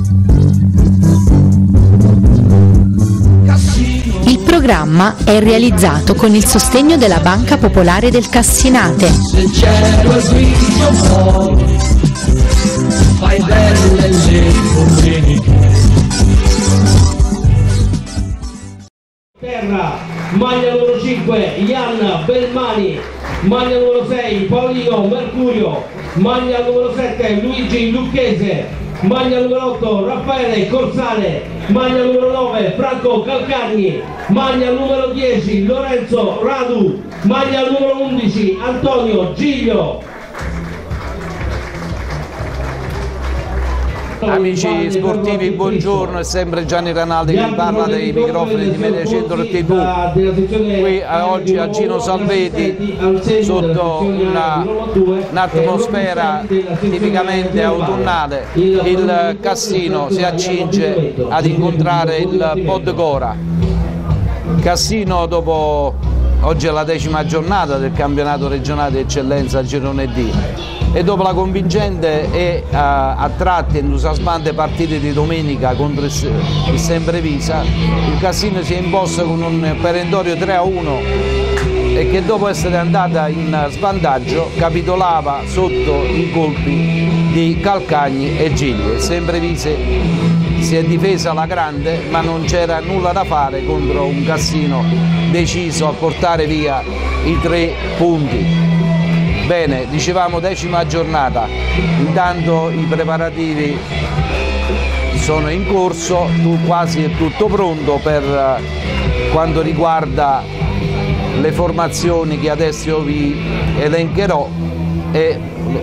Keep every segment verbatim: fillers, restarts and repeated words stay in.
Il programma è realizzato con il sostegno della Banca Popolare del Cassinate. Il cielo è grigio fuori, fai belle le domeniche. Terra, maglia numero cinque, Ian Belmani, maglia numero sei, Paolino Mercurio, maglia numero sette, Luigi Lucchese, maglia numero otto, Raffaele Corsale, maglia numero nove, Franco Calcagni, maglia numero dieci, Lorenzo Radu, maglia numero undici, Antonio Giglio. Amici sportivi, buongiorno, è sempre Gianni Ranaldi che vi parla dei microfoni di Mediacentro tivù. Qui eh, oggi a Gino Salveti, sotto un'atmosfera tipicamente autunnale, il Cassino si accinge ad incontrare il Podgora. Cassino, dopo oggi è la decima giornata del campionato regionale di eccellenza Girone D, e dopo la convincente e uh, a tratti entusiasmante partita di domenica contro il, il Semprevisa, il Cassino si è imposto con un perentorio tre a uno e che dopo essere andata in svantaggio capitolava sotto i colpi di Calcagni e Gigli. Il Semprevisa si è difesa alla grande, ma non c'era nulla da fare contro un Cassino deciso a portare via i tre punti. Bene, dicevamo decima giornata, intanto i preparativi sono in corso, quasi è tutto pronto per quanto riguarda le formazioni che adesso vi elencherò, e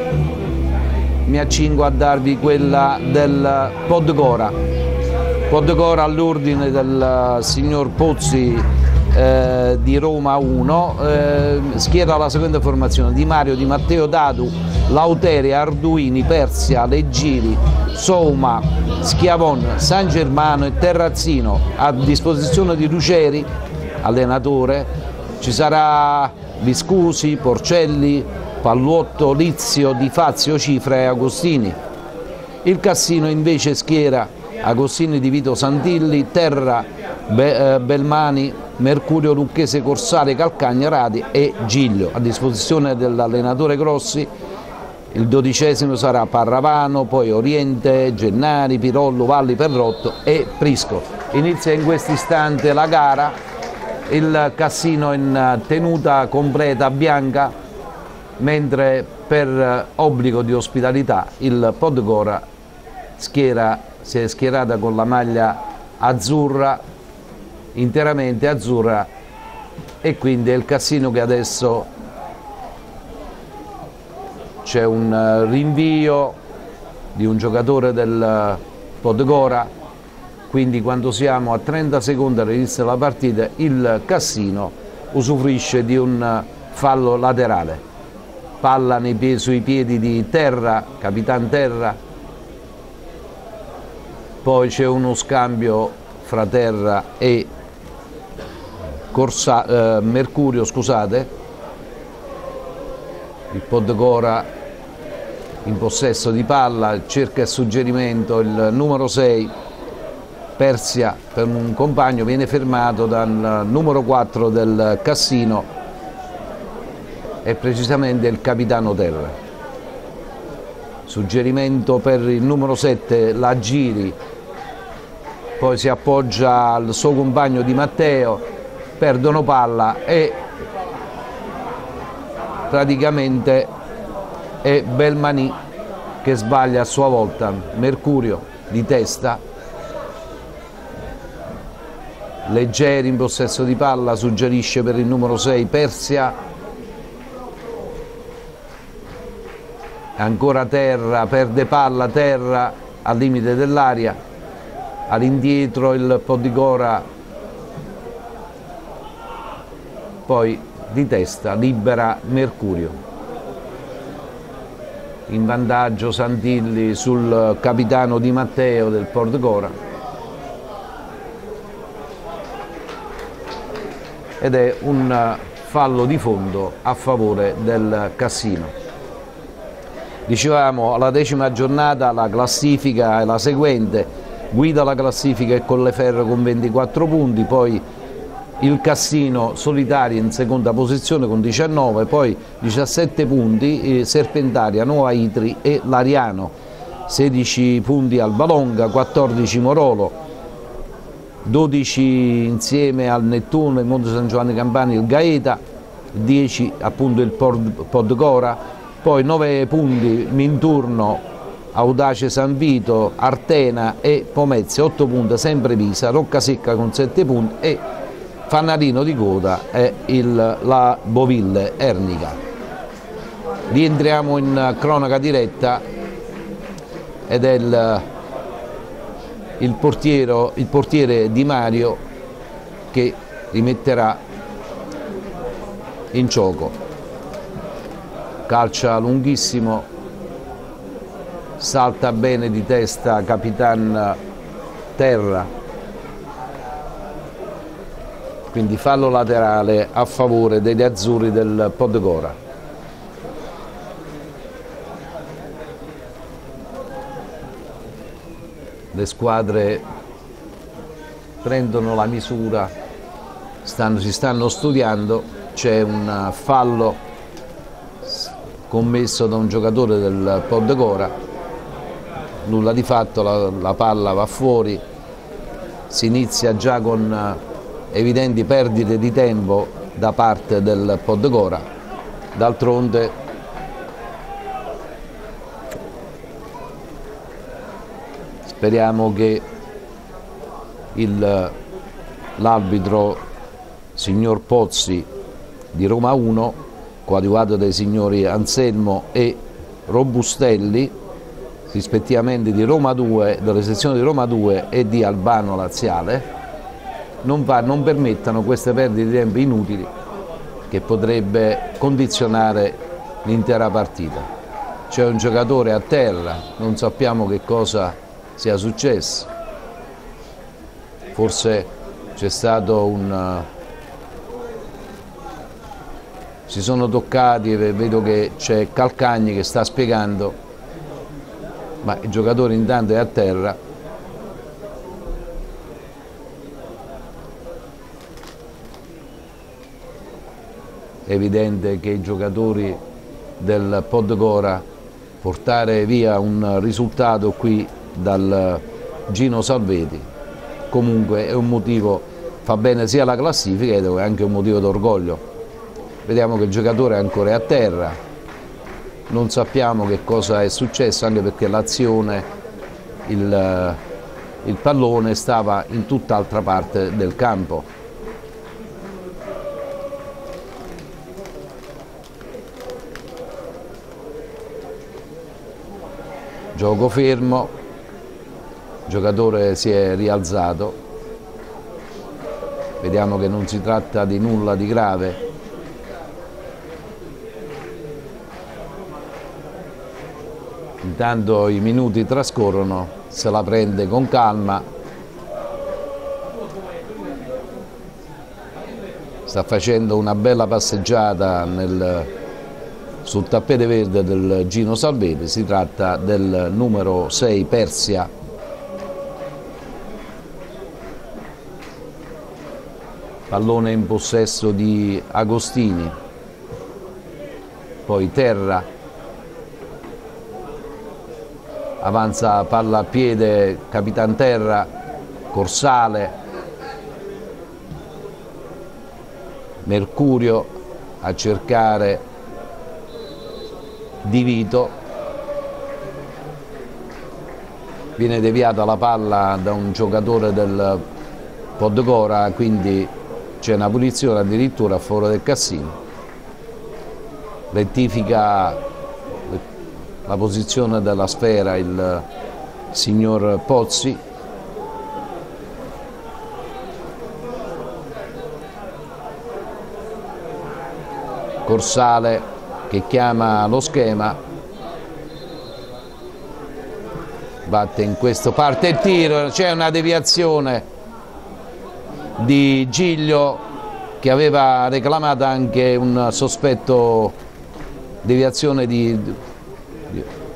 mi accingo a darvi quella del Podgora. Podgora all'ordine del signor Pozzi Eh, di Roma uno, eh, schiera la seguente formazione: Di Mario, Di Matteo, Dadu, Lauteri, Arduini, Persia, Leggiri, Souma, Schiavon, San Germano e Terrazzino. A disposizione di Ruceri, allenatore, ci sarà Viscusi, Porcelli, Palluotto, Lizio, Di Fazio, Cifra e Agostini. Il Cassino invece schiera Agostini, Di Vito, Santilli, Terra, Be eh, Belmani, Mercurio, Lucchese, Corsale, Calcagna, Radi e Giglio. A disposizione dell'allenatore Grossi il dodicesimo sarà Parravano, poi Oriente, Gennari, Pirollo, Valli, Perrotto e Prisco. Inizia in questo istante la gara, il Cassino in tenuta completa bianca, mentre per obbligo di ospitalità il Podgora schiera, si è schierata con la maglia azzurra, interamente azzurra, e quindi è il Cassino che adesso c'è un rinvio di un giocatore del Podgora, quindi quando siamo a trenta secondi dall'inizio della partita il Cassino usufruisce di un fallo laterale. Palla nei piedi, sui piedi di Terra, Capitan Terra, poi c'è uno scambio fra Terra e Corsa, eh, Mercurio, scusate. Il Podgora in possesso di palla, cerca il suggerimento il numero sei, Persia, per un compagno, viene fermato dal numero quattro del Cassino, e precisamente il capitano Terra. Suggerimento per il numero sette, la Giri, poi si appoggia al suo compagno Di Matteo, perdono palla e praticamente è Belmani che sbaglia a sua volta. Mercurio di testa, Leggeri in possesso di palla, suggerisce per il numero sei Persia, ancora Terra, perde palla Terra al limite dell'area, all'indietro il Podgora, poi di testa libera Mercurio. In vantaggio Santilli sul capitano Di Matteo del Podgora, ed è un fallo di fondo a favore del Cassino. Dicevamo, alla decima giornata la classifica è la seguente: guida la classifica il Colleferro con ventiquattro punti, poi il Cassino solitario in seconda posizione con diciannove, poi diciassette punti Serpentaria, Nuova Itri e Lariano, sedici punti Albalonga, quattordici Morolo, dodici insieme al Nettuno e Monte San Giovanni Campani il Gaeta, dieci appunto il Podgora, poi nove punti Minturno, Audace San Vito, Artena e Pomezia, otto punti sempre Pisa, Roccasecca con sette punti e Fanarino di coda è il, la Boville Ernica. Rientriamo in cronaca diretta ed è il, il, portiero, il portiere Di Mario che rimetterà in gioco. Calcia lunghissimo, salta bene di testa Capitan Terra, quindi fallo laterale a favore degli azzurri del Podgora. Le squadre prendono la misura, stanno, si stanno studiando, c'è un fallo commesso da un giocatore del Podgora, nulla di fatto, la, la palla va fuori, si inizia già con evidenti perdite di tempo da parte del Podgora. D'altronde speriamo che l'arbitro signor Pozzi di Roma uno, coadiuvato dai signori Anselmo e Robustelli, rispettivamente di Roma due, delle sezioni di Roma due e di Albano Laziale, Non, va, non permettano queste perdite di tempo inutili che potrebbe condizionare l'intera partita. C'è un giocatore a terra, non sappiamo che cosa sia successo, forse c'è stato un... si sono toccati, vedo che c'è Calcagni che sta spiegando, ma il giocatore intanto è a terra. È evidente che i giocatori del Podgora portare via un risultato qui dal Gino Salveti comunque è un motivo, fa bene sia la classifica ed è anche un motivo d'orgoglio. Vediamo che il giocatore è ancora a terra, non sappiamo che cosa è successo, anche perché l'azione, il, il pallone stava in tutt'altra parte del campo. Gioco fermo, il giocatore si è rialzato, vediamo che non si tratta di nulla di grave. Intanto i minuti trascorrono, se la prende con calma, sta facendo una bella passeggiata nel... sul tappete verde del Gino Salveti. Si tratta del numero sei Persia, pallone in possesso di Agostini, poi Terra, avanza palla a piede Capitan Terra, Corsale, Mercurio a cercare Di Vito, viene deviata la palla da un giocatore del Podgora, quindi c'è una punizione addirittura a favore del Cassino. Rettifica la posizione della sfera il signor Pozzi. Corsale che chiama lo schema, batte in questo, parte il tiro, c'è una deviazione di Giglio che aveva reclamato anche un sospetto, deviazione di, di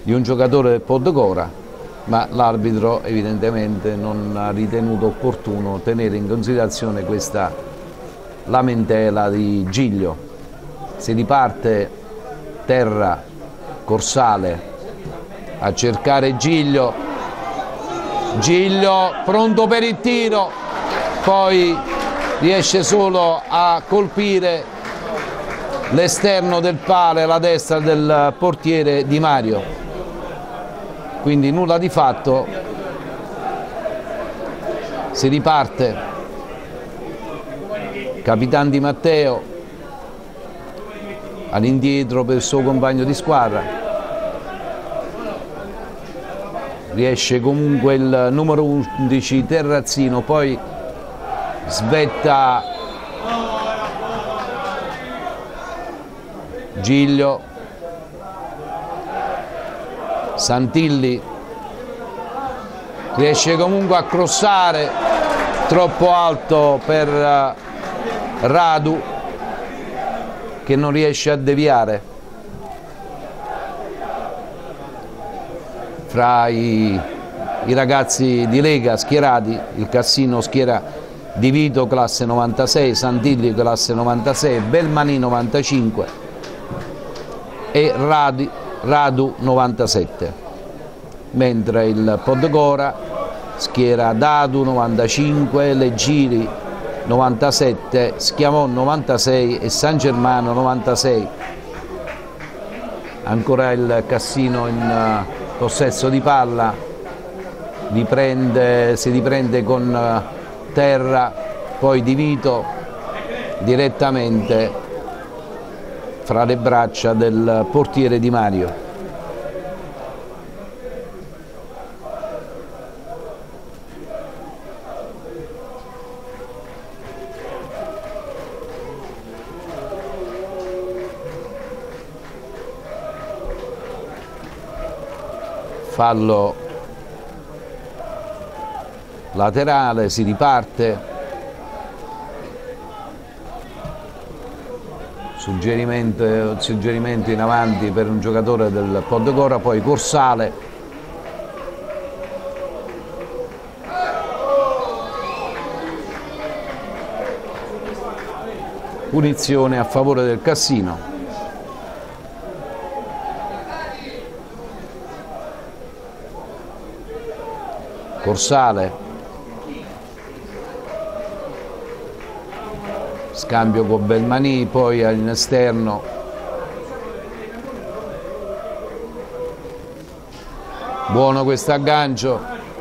di un giocatore del Poddegora, ma l'arbitro evidentemente non ha ritenuto opportuno tenere in considerazione questa lamentela di Giglio. Si riparte terra, Corsale a cercare Giglio, Giglio pronto per il tiro, poi riesce solo a colpire l'esterno del palo, la destra del portiere Di Mario. Quindi nulla di fatto, si riparte, Capitan Di Matteo all'indietro per il suo compagno di squadra, riesce comunque il numero undici Terrazzino, poi svetta Giglio, Santilli riesce comunque a crossare, troppo alto per Radu che non riesce a deviare. Fra i, i ragazzi di Lega schierati, il Cassino schiera Di Vito classe novantasei, Santilli classe novantasei, Belmani novantacinque e Radu Radu novantasette, mentre il Poddegora schiera Dadu novantacinque, Leggiri novantasette, Schiavon novantasei e San Germano novantasei. Ancora il Cassino in possesso di palla, riprende, si riprende con terra, poi Di Vito direttamente fra le braccia del portiere Di Mario. Fallo laterale, si riparte. Suggerimento, suggerimento in avanti per un giocatore del Poddegora, poi Corsale, punizione a favore del Cassino. Corsale, scambio con Belmani, poi all'esterno buono questo aggancio,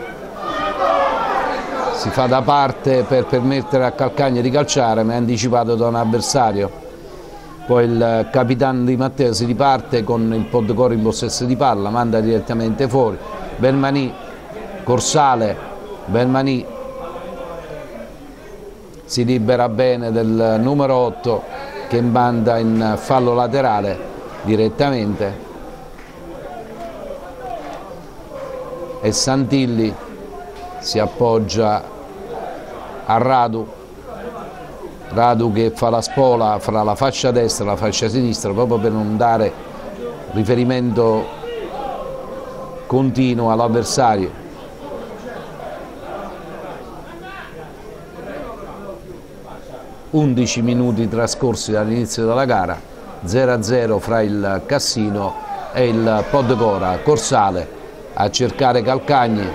si fa da parte per permettere a Calcagna di calciare, ma è anticipato da un avversario. Poi il Capitan Di Matteo si riparte con il Poddegora in possesso di palla, manda direttamente fuori, Belmani, Corsale, Belmani si libera bene del numero otto che manda in fallo laterale direttamente, e Santilli si appoggia a Radu, Radu che fa la spola fra la fascia destra e la fascia sinistra proprio per non dare riferimento continuo all'avversario. undici minuti trascorsi dall'inizio della gara, zero a zero fra il Cassino e il Poddegora. Corsale a cercare Calcagni,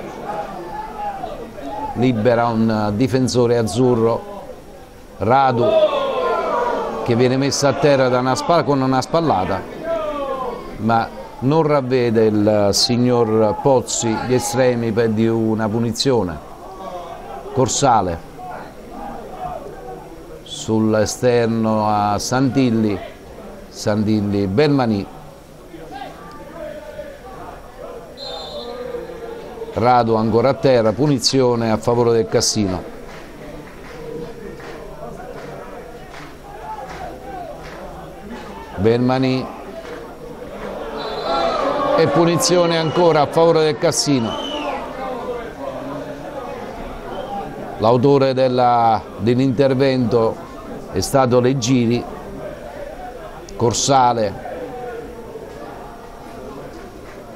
libera un difensore azzurro, Radu che viene messo a terra da una spalla, con una spallata, ma non ravvede il signor Pozzi gli estremi per di una punizione. Corsale sull'esterno a Santilli, Santilli, Belmani, Radu ancora a terra, punizione a favore del Cassino. Belmani e punizione ancora a favore del Cassino. L'autore dell'intervento è stato Leggiri. Corsale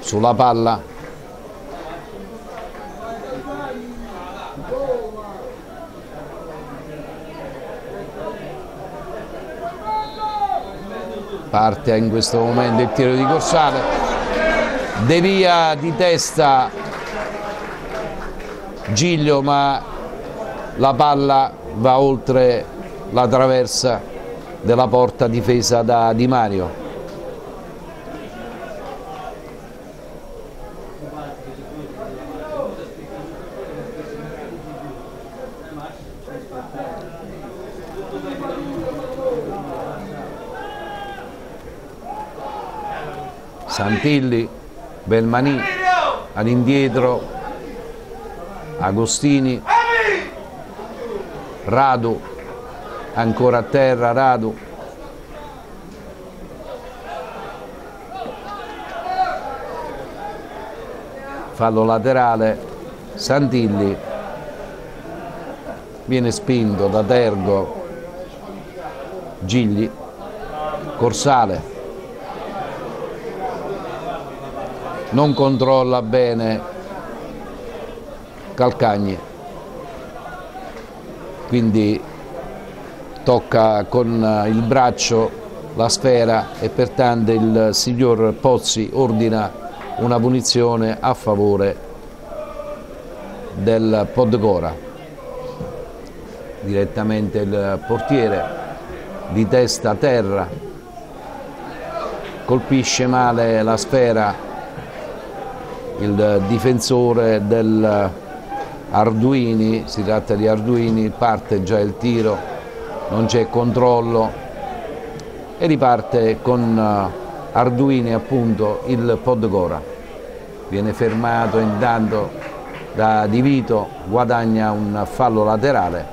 sulla palla, parte in questo momento il tiro di Corsale, devia di testa Giglio, ma la palla va oltre la traversa della porta difesa da Di Mario. Santilli, Belmani all'indietro, Agostini, Radu, ancora a terra Radu, fallo laterale, Santilli viene spinto da Tergo, Gigli, Corsale non controlla bene Calcagni, quindi tocca con il braccio la sfera e pertanto il signor Pozzi ordina una punizione a favore del Podgora. Direttamente il portiere di testa a terra colpisce male la sfera il difensore del Arduini, si tratta di Arduini, parte già il tiro, non c'è controllo e riparte con Arduini appunto il Podgora. Viene fermato intanto da Di Vito, guadagna un fallo laterale.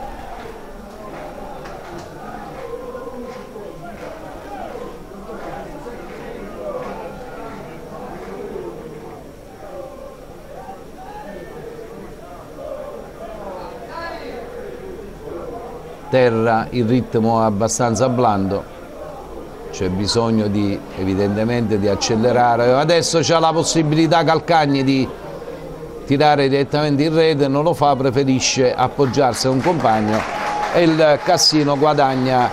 Terra, il ritmo è abbastanza blando, c'è bisogno di, evidentemente di accelerare. Adesso c'ha la possibilità Calcagni di tirare direttamente in rete, non lo fa, preferisce appoggiarsi a un compagno e il Cassino guadagna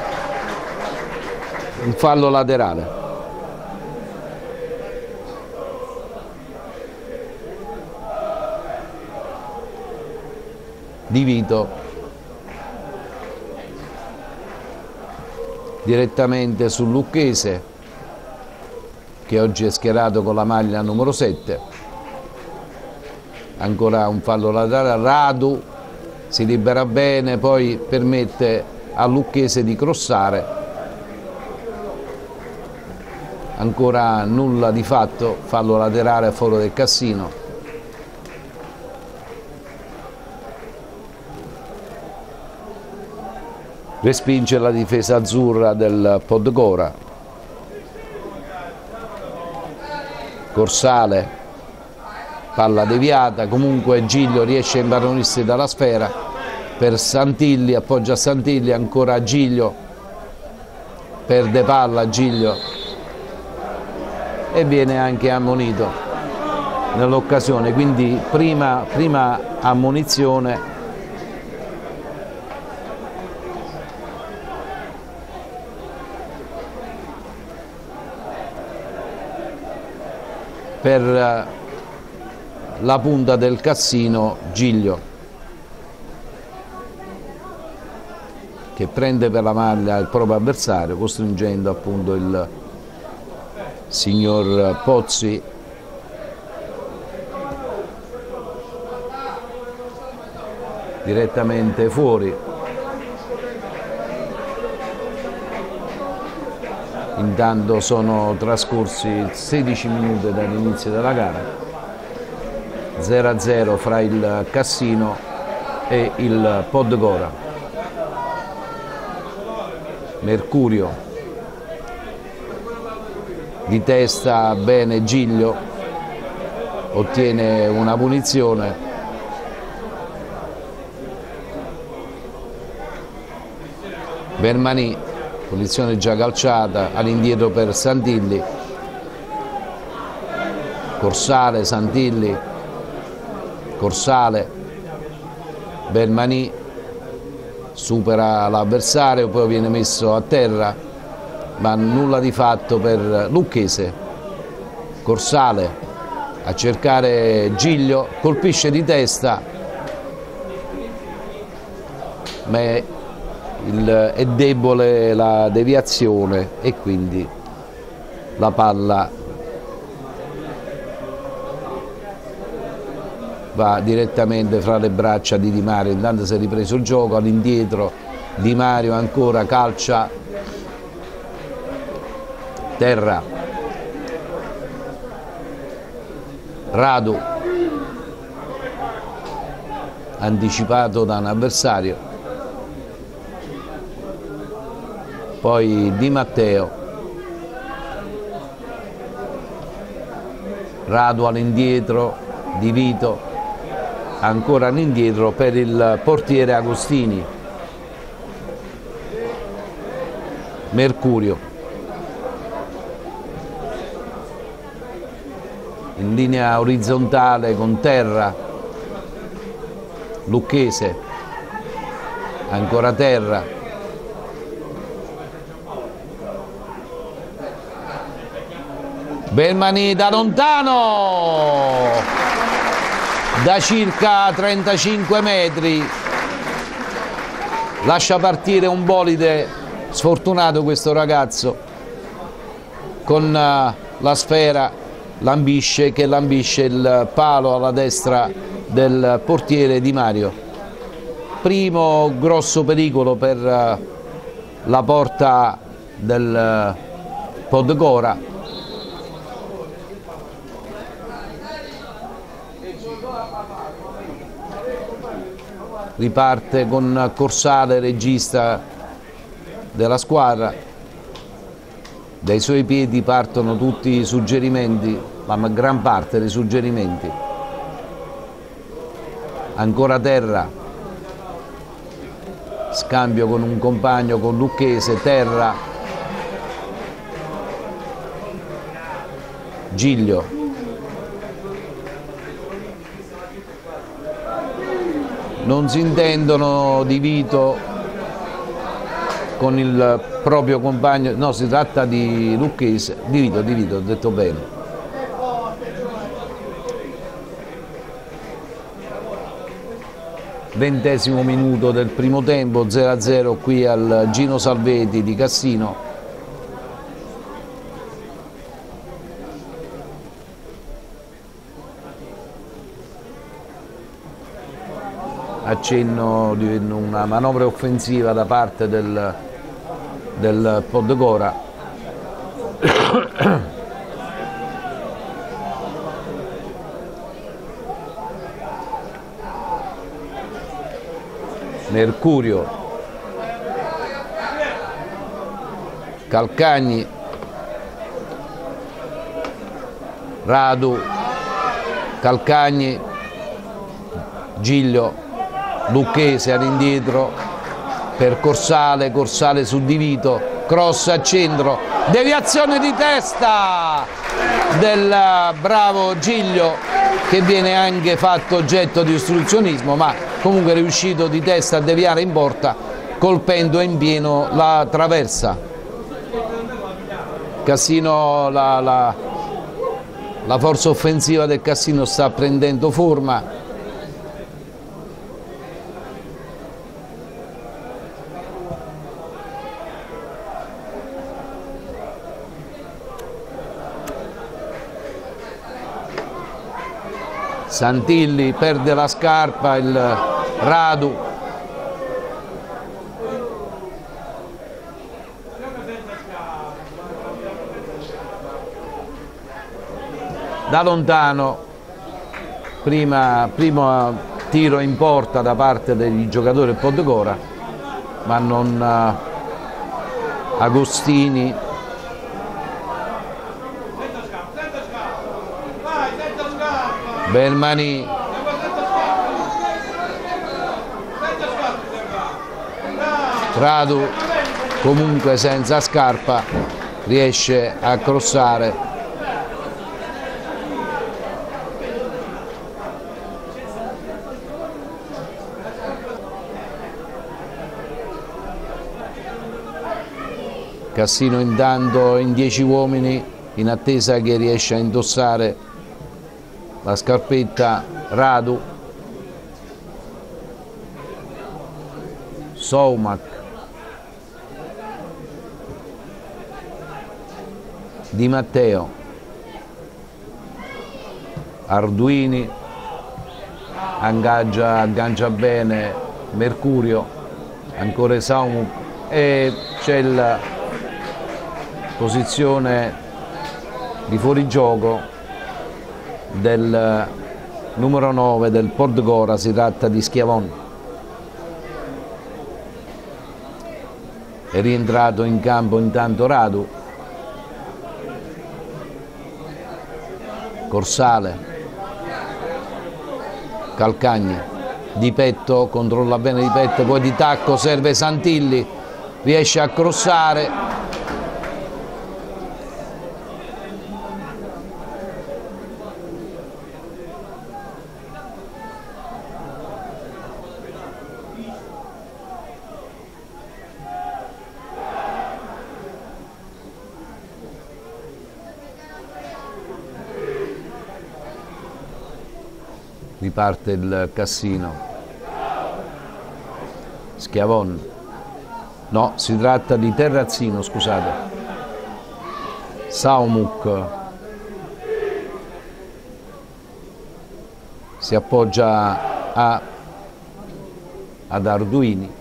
un fallo laterale. Di Vito direttamente sul Lucchese, che oggi è schierato con la maglia numero sette, ancora un fallo laterale. Radu si libera bene, poi permette a Lucchese di crossare, ancora nulla di fatto, fallo laterale a favore del Cassino. Respinge la difesa azzurra del Podgora. Corsale, palla deviata, comunque Giglio riesce a impadronirsi dalla sfera per Santilli, appoggia Santilli, ancora Giglio, perde palla Giglio e viene anche ammonito nell'occasione, quindi prima, prima ammonizione per la punta del Cassino, Giglio, che prende per la maglia il proprio avversario, costringendo appunto il signor Pozzi direttamente fuori. Intanto sono trascorsi sedici minuti dall'inizio della gara, zero a zero fra il Cassino e il Podgora. Mercurio di testa bene Giglio, ottiene una punizione. Belmani, punizione già calciata, all'indietro per Santilli. Corsale, Santilli, Corsale, Belmani supera l'avversario, poi viene messo a terra, ma nulla di fatto per Lucchese. Corsale a cercare Giglio, colpisce di testa, ma è, il, è debole la deviazione e quindi la palla va direttamente fra le braccia di Di Mario. Intanto si è ripreso il gioco, all'indietro Di Mario ancora calcia, terra, Radu anticipato da un avversario, poi Di Matteo, Radu all'indietro, Di Vito ancora all'indietro per il portiere Agostini, Mercurio in linea orizzontale con terra, Lucchese ancora terra, Belmani da lontano, da circa trentacinque metri, lascia partire un bolide, sfortunato questo ragazzo, con la sfera lambisce, che lambisce il palo alla destra del portiere Di Mario. Primo grosso pericolo per la porta del Podgora. Riparte con Corsale, regista della squadra, dai suoi piedi partono tutti i suggerimenti, la gran parte dei suggerimenti. Ancora terra, scambio con un compagno, con Lucchese, terra, Giglio, non si intendono Di Vito con il proprio compagno, no, si tratta di Lucchese, Di Vito, Di Vito, ho detto bene. Ventesimo minuto del primo tempo, zero a zero qui al Gino Salvetti di Cassino. Accenno di una manovra offensiva da parte del, del Podgora. Mercurio, Calcagni, Radu, Calcagni, Giglio, Lucchese all'indietro per Corsale, Corsale su Di Vito, cross a centro, deviazione di testa del bravo Giglio, che viene anche fatto oggetto di ostruzionismo, ma comunque è riuscito di testa a deviare in porta colpendo in pieno la traversa. Cassino, la, la, la forza offensiva del Cassino sta prendendo forma. Santilli perde la scarpa, il Radu, da lontano, prima, primo tiro in porta da parte dei giocatori del Podgora, ma non uh, Agostini. Belmani, Radu comunque senza scarpa riesce a crossare Cassino intanto in dieci uomini in attesa che riesce a indossare la scarpetta Radu, Soumac, Di Matteo, Arduini, aggancia, aggancia bene Mercurio, ancora Soumac, e c'è la posizione di fuorigioco del numero nove del Podgora, si tratta di Schiavon. È rientrato in campo intanto Radu, Corsale, Calcagni, di petto, controlla bene di petto, poi di tacco serve Santilli, riesce a crossare. Riparte il Cassino. Schiavon, no, si tratta di Terrazzino, scusate. Saumuk si appoggia a, ad Arduini,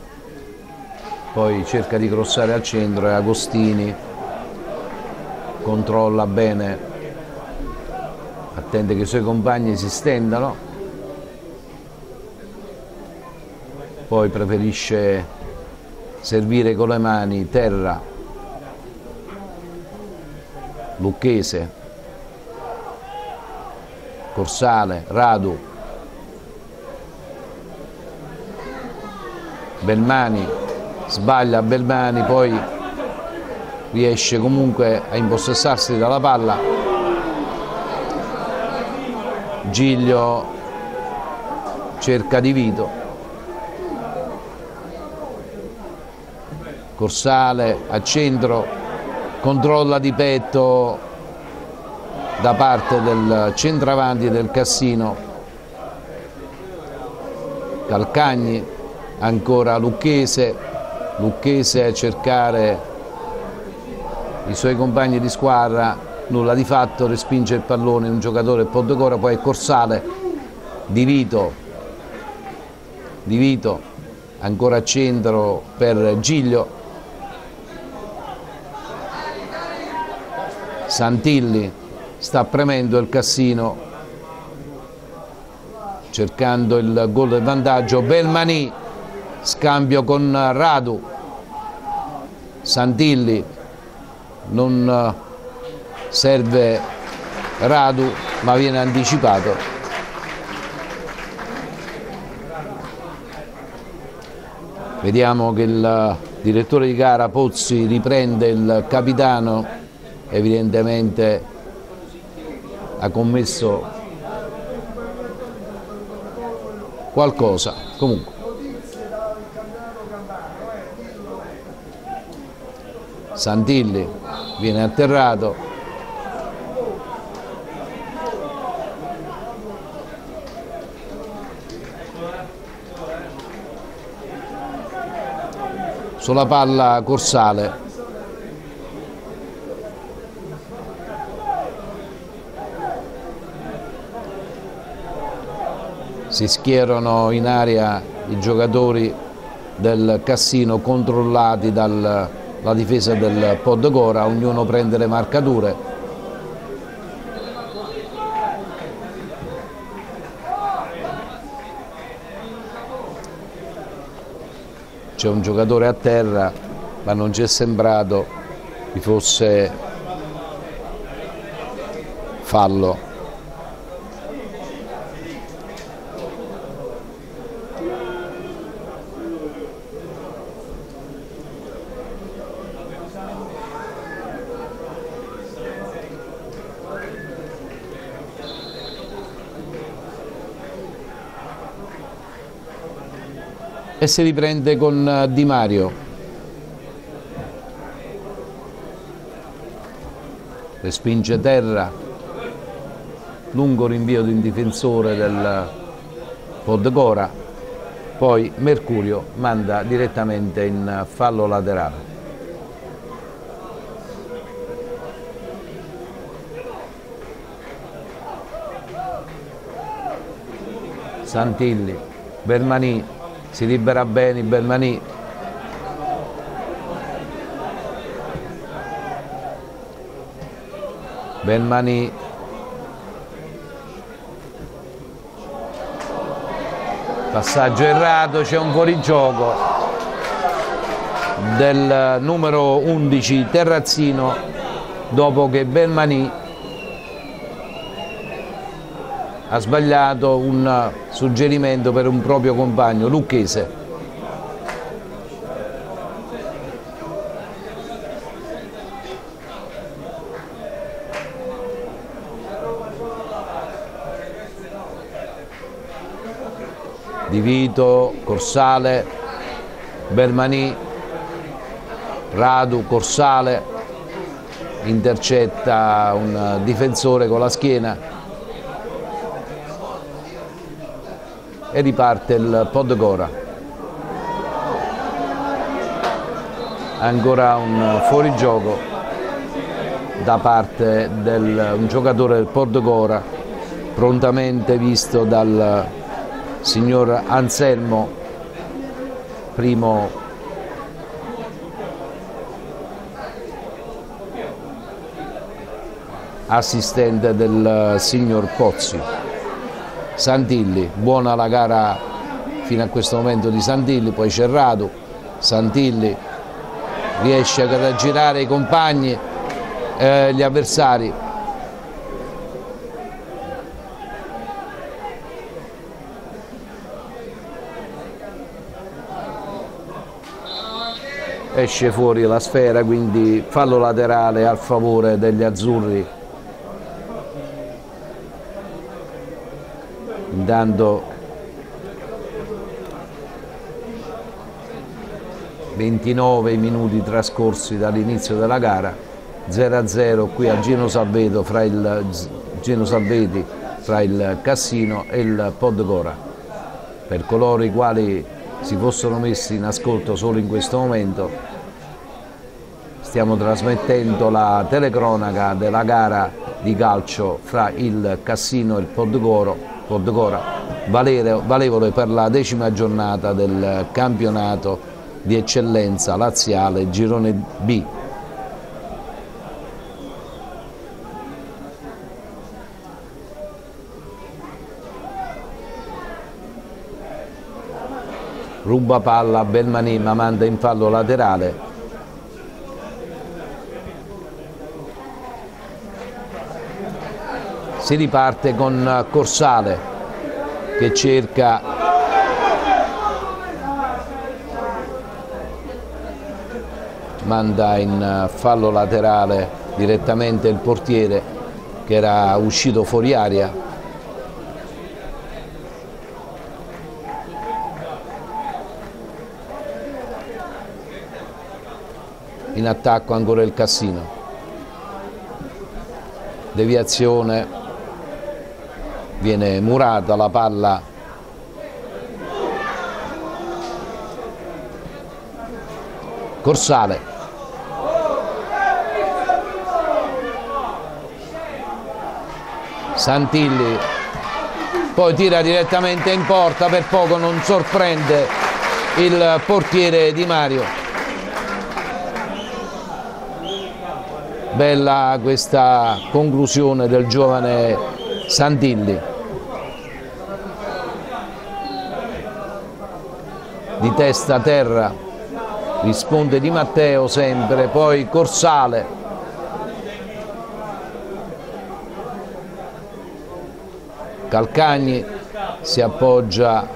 poi cerca di crossare al centro e Agostini controlla bene, attende che i suoi compagni si stendano, poi preferisce servire con le mani Terra, Lucchese, Corsale, Radu, Belmani, sbaglia Belmani, poi riesce comunque a impossessarsi dalla palla. Giglio cerca Di Vito, Corsale a centro, controlla di petto da parte del centravanti del Cassino, Calcagni, ancora Lucchese, Lucchese a cercare i suoi compagni di squadra, nulla di fatto, respinge il pallone un giocatore del Podgora, poi è Corsale, Di Vito, Di Vito ancora a centro per Giglio, Santilli sta premendo il Cassino cercando il gol del vantaggio, Belmani, scambio con Radu, Santilli, non serve Radu ma viene anticipato. Vediamo che il direttore di gara Pozzi riprende il capitano, evidentemente ha commesso qualcosa. Comunque Santilli viene atterrato, sulla palla Corsale, si schierano in area i giocatori del Cassino controllati dalla difesa del Podgora, ognuno prende le marcature. C'è un giocatore a terra, ma non ci è sembrato vi fosse fallo. E si riprende con Di Mario. respinge terra, lungo rinvio di un difensore del Podgora, poi Mercurio manda direttamente in fallo laterale. Santilli, Belmani, si libera bene Belmani, Belmani, passaggio errato, c'è un fuorigioco del numero undici Terrazzino dopo che Belmani ha sbagliato un suggerimento per un proprio compagno, Lucchese. Di Vito, Corsale, Belmani, Radu, Corsale, intercetta un difensore con la schiena e riparte il Podgora. Ancora un fuorigioco da parte di un giocatore del Podgora, prontamente visto dal signor Anselmo, primo assistente del signor Pozzi. Santilli, buona la gara fino a questo momento di Santilli, poi c'è Radu, Santilli riesce a raggirare i compagni, eh, gli avversari. Esce fuori la sfera, quindi fallo laterale a favore degli azzurri. Intanto ventinove minuti trascorsi dall'inizio della gara, zero a zero qui a Gino Salveto fra il Gino Salveti fra il Cassino e il Podgora. Per coloro i quali si fossero messi in ascolto solo in questo momento, stiamo trasmettendo la telecronaca della gara di calcio fra il Cassino e il Podgora, Podgora valevole per la decima giornata del campionato di eccellenza laziale Girone B. Ruba palla, Belmani ma manda in fallo laterale. Si riparte con Corsale che cerca manda in fallo laterale direttamente il portiere che era uscito fuori aria. In attacco ancora il Cassino. Deviazione. Viene murata la palla Corsale, Santilli poi tira direttamente in porta, per poco non sorprende il portiere Di Mario. Bella questa conclusione del giovane Santilli. Di testa a terra risponde Di Matteo sempre, poi Corsale, Calcagni si appoggia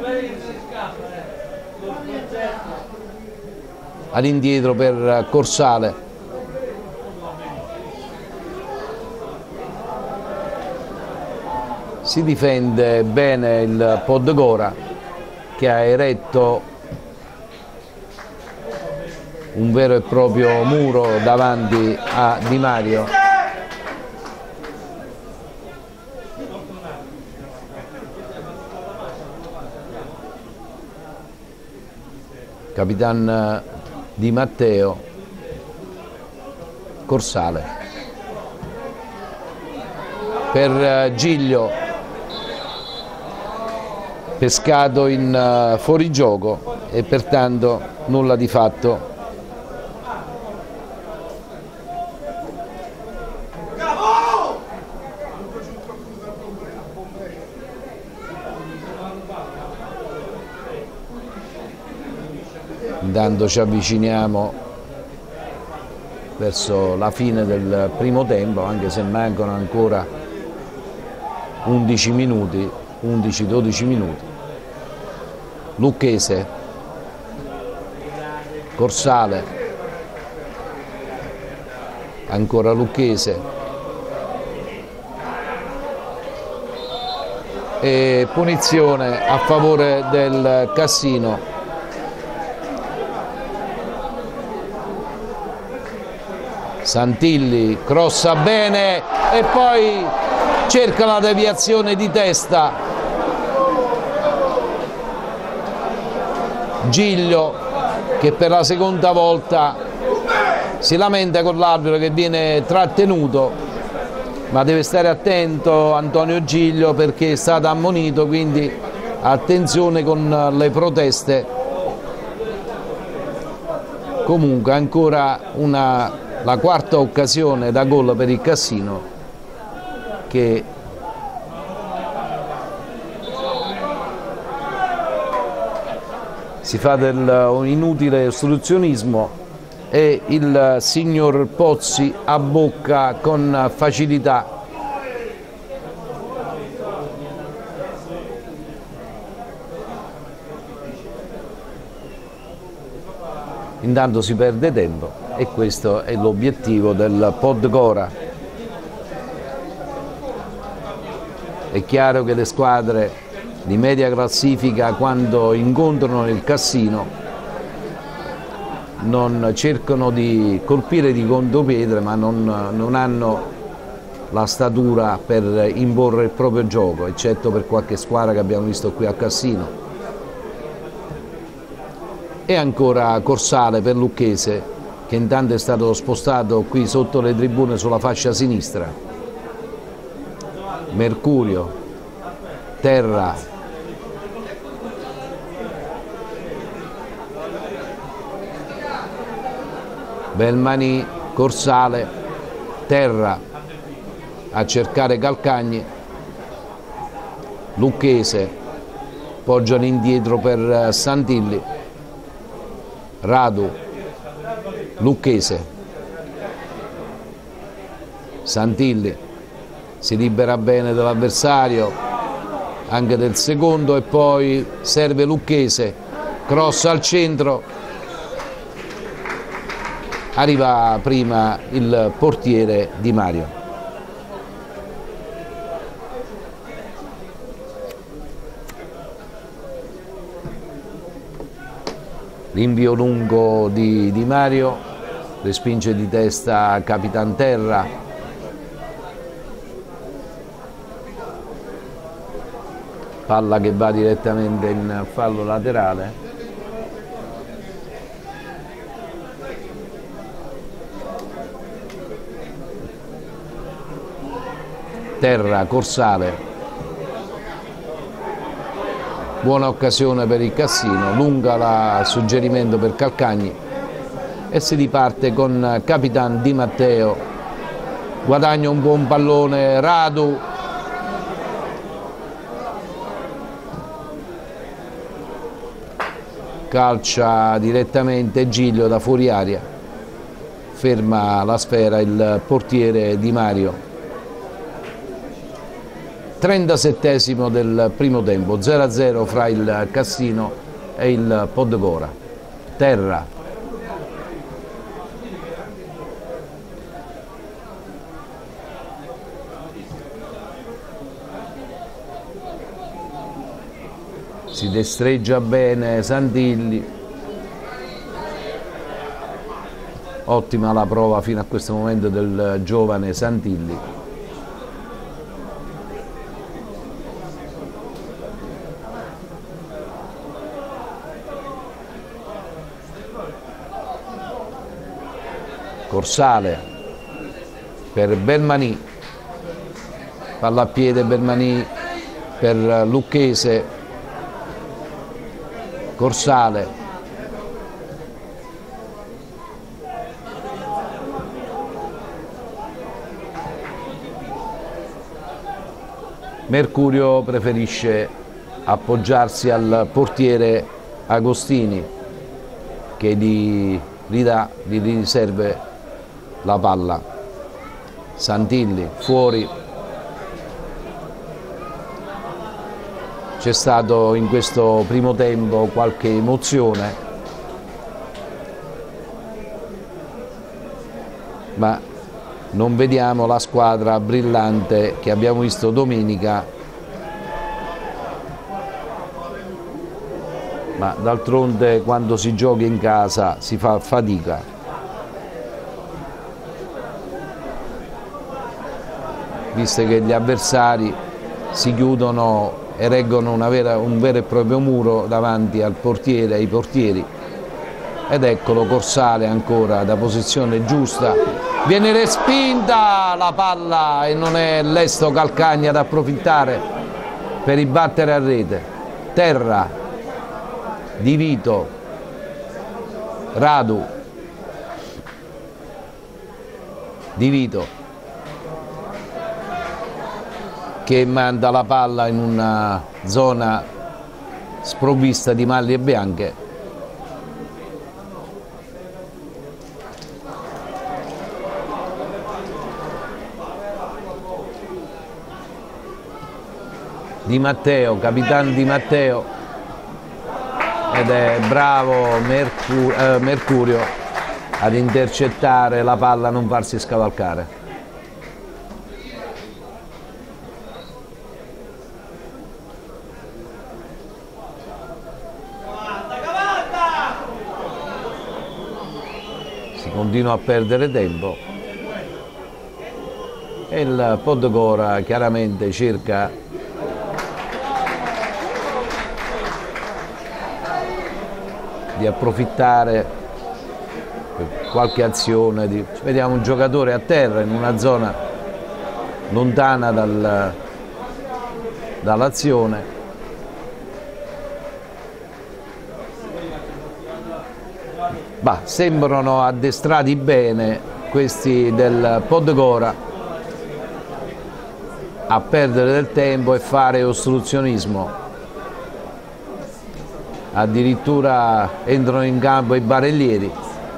all'indietro per Corsale. Si difende bene il Podgora che ha eretto un vero e proprio muro davanti a Di Mario. Capitan Di Matteo, Corsale. Per Giglio, pescato in fuorigioco e pertanto nulla di fatto. Intanto ci avviciniamo verso la fine del primo tempo, anche se mancano ancora undici minuti, undici dodici minuti. Lucchese, Corsale, ancora Lucchese e punizione a favore del Cassino. Santilli crossa bene e poi cerca la deviazione di testa. Giglio, che per la seconda volta si lamenta con l'arbitro che viene trattenuto, ma deve stare attento Antonio Giglio perché è stato ammonito, quindi attenzione con le proteste. Comunque ancora una la quarta occasione da gol per il Cassino, che si fa del un inutile ostruzionismo e il signor Pozzi abbocca con facilità. Intanto si perde tempo e questo è l'obiettivo del Podgora. È chiaro che le squadre di media classifica, quando incontrano il Cassino, non cercano di colpire di contropiede, ma non, non hanno la statura per imporre il proprio gioco, eccetto per qualche squadra che abbiamo visto qui a Cassino. E ancora Corsale per Lucchese, che intanto è stato spostato qui sotto le tribune sulla fascia sinistra. Mercurio, Terra, Belmani, Corsale, Terra a cercare Calcagni, Lucchese, poggiano indietro per Santilli, Radu, Lucchese, Santilli si libera bene dell'avversario, anche del secondo, e poi serve Lucchese, cross al centro, arriva prima il portiere Di Mario. Rinvio lungo di Di Mario, respinge di testa Capitan Terra. Palla che va direttamente in fallo laterale. Terra, Corsale. Buona occasione per il Cassino, lunga il suggerimento per Calcagni e si riparte con Capitan Di Matteo. Guadagna un buon pallone Radu. Calcia direttamente Giglio da fuori aria. Ferma la sfera il portiere Di Mario. trentasettesimo del primo tempo, zero a zero fra il Cassino e il Podgora. Terra. Si destreggia bene Santilli. Ottima la prova fino a questo momento del giovane Santilli. Corsale per Belmani, palla a piede Belmani per Lucchese, Corsale, Mercurio preferisce appoggiarsi al portiere Agostini che gli ridà, gli riserve la palla. Santilli fuori. C'è stato in questo primo tempo qualche emozione, ma non vediamo la squadra brillante che abbiamo visto domenica, ma d'altronde quando si gioca in casa si fa fatica. Visto che gli avversari si chiudono e reggono una vera, un vero e proprio muro davanti al portiere, ai portieri. Ed eccolo Corsale ancora da posizione giusta, viene respinta la palla e non è lesto Calcagna ad approfittare per ribattere a rete. Terra, Di Vito, Radu, Di Vito che manda la palla in una zona sprovvista di maglie bianche. Di Matteo, capitano Di Matteo, ed è bravo Mercu- eh, Mercurio ad intercettare la palla, a non farsi scavalcare. Continua a perdere tempo e il Podgora chiaramente cerca di approfittare per qualche azione. Di... Vediamo un giocatore a terra in una zona lontana dal, dall'azione. Bah, sembrano addestrati bene questi del Podgora a perdere del tempo e fare ostruzionismo. Addirittura entrano in campo i barellieri.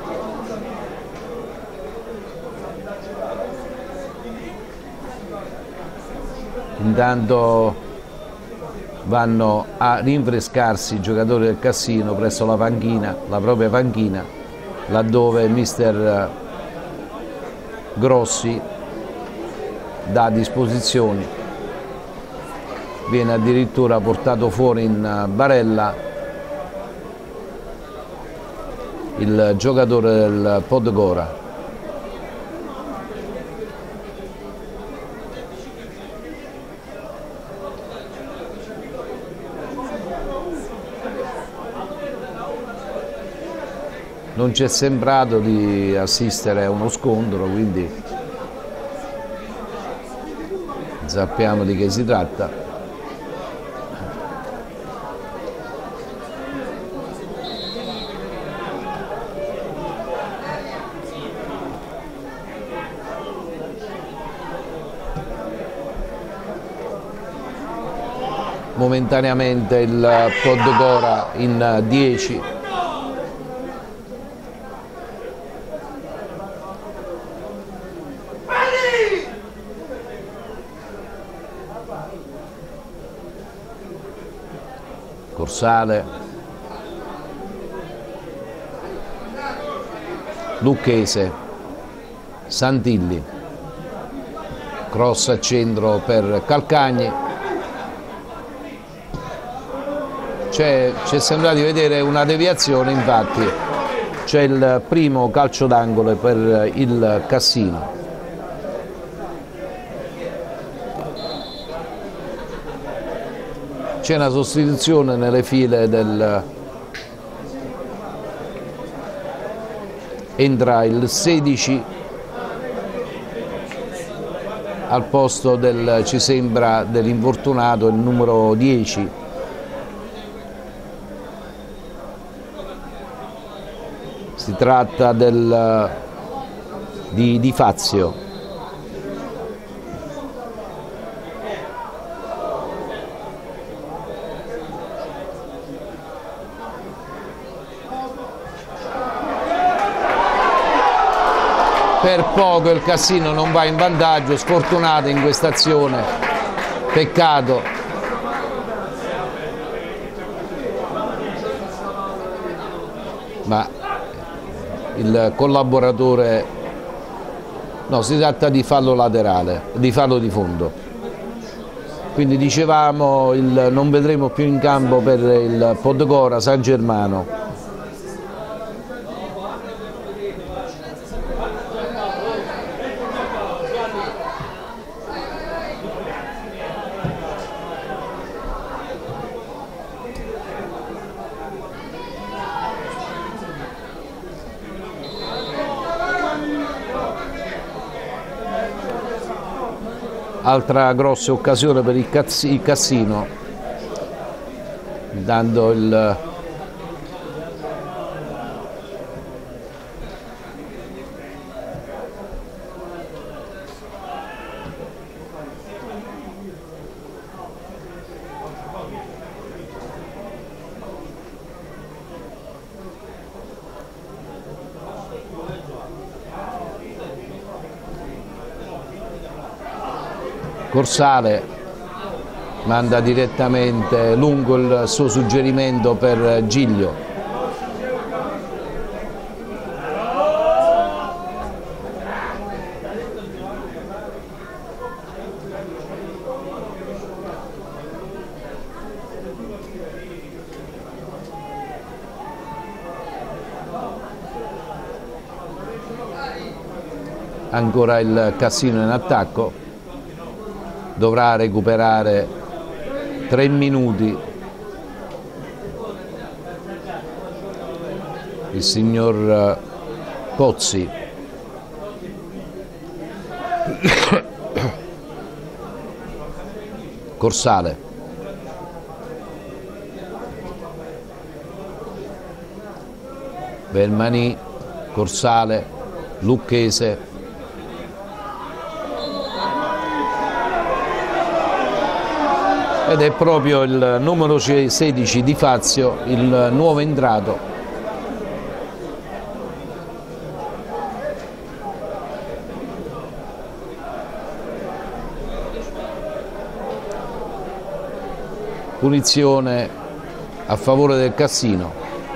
Intanto vanno a rinfrescarsi i giocatori del Cassino presso la panchina, la propria panchina, laddove mister Grossi dà disposizioni. Viene addirittura portato fuori in barella il giocatore del Podgora. Non ci è sembrato di assistere a uno scontro, quindi sappiamo di che si tratta. Momentaneamente il Podgora in dieci. Corsale, Lucchese, Santilli, cross a centro per Calcagni. Ci è sembrato di vedere una deviazione, infatti c'è il primo calcio d'angolo per il Cassino. C'è una sostituzione nelle file del entra il sedici al posto del, ci sembra, dell'infortunato, il numero dieci. Si tratta del, di, di Fazio. Per poco il Cassino non va in vantaggio, sfortunato in questa azione, peccato. Ma il collaboratore, no, si tratta di fallo laterale, di fallo di fondo. Quindi dicevamo, il, non vedremo più in campo per il Podgora San Germano. Altra grossa occasione per il Cassino, dando il Corsale manda direttamente lungo il suo suggerimento per Giglio. Ancora il Cassino in attacco. Dovrà recuperare tre minuti il signor Pozzi. Corsale. Belmani, Corsale, Lucchese. Ed è proprio il numero sedici di Fazio, il nuovo entrato. Punizione a favore del Cassino.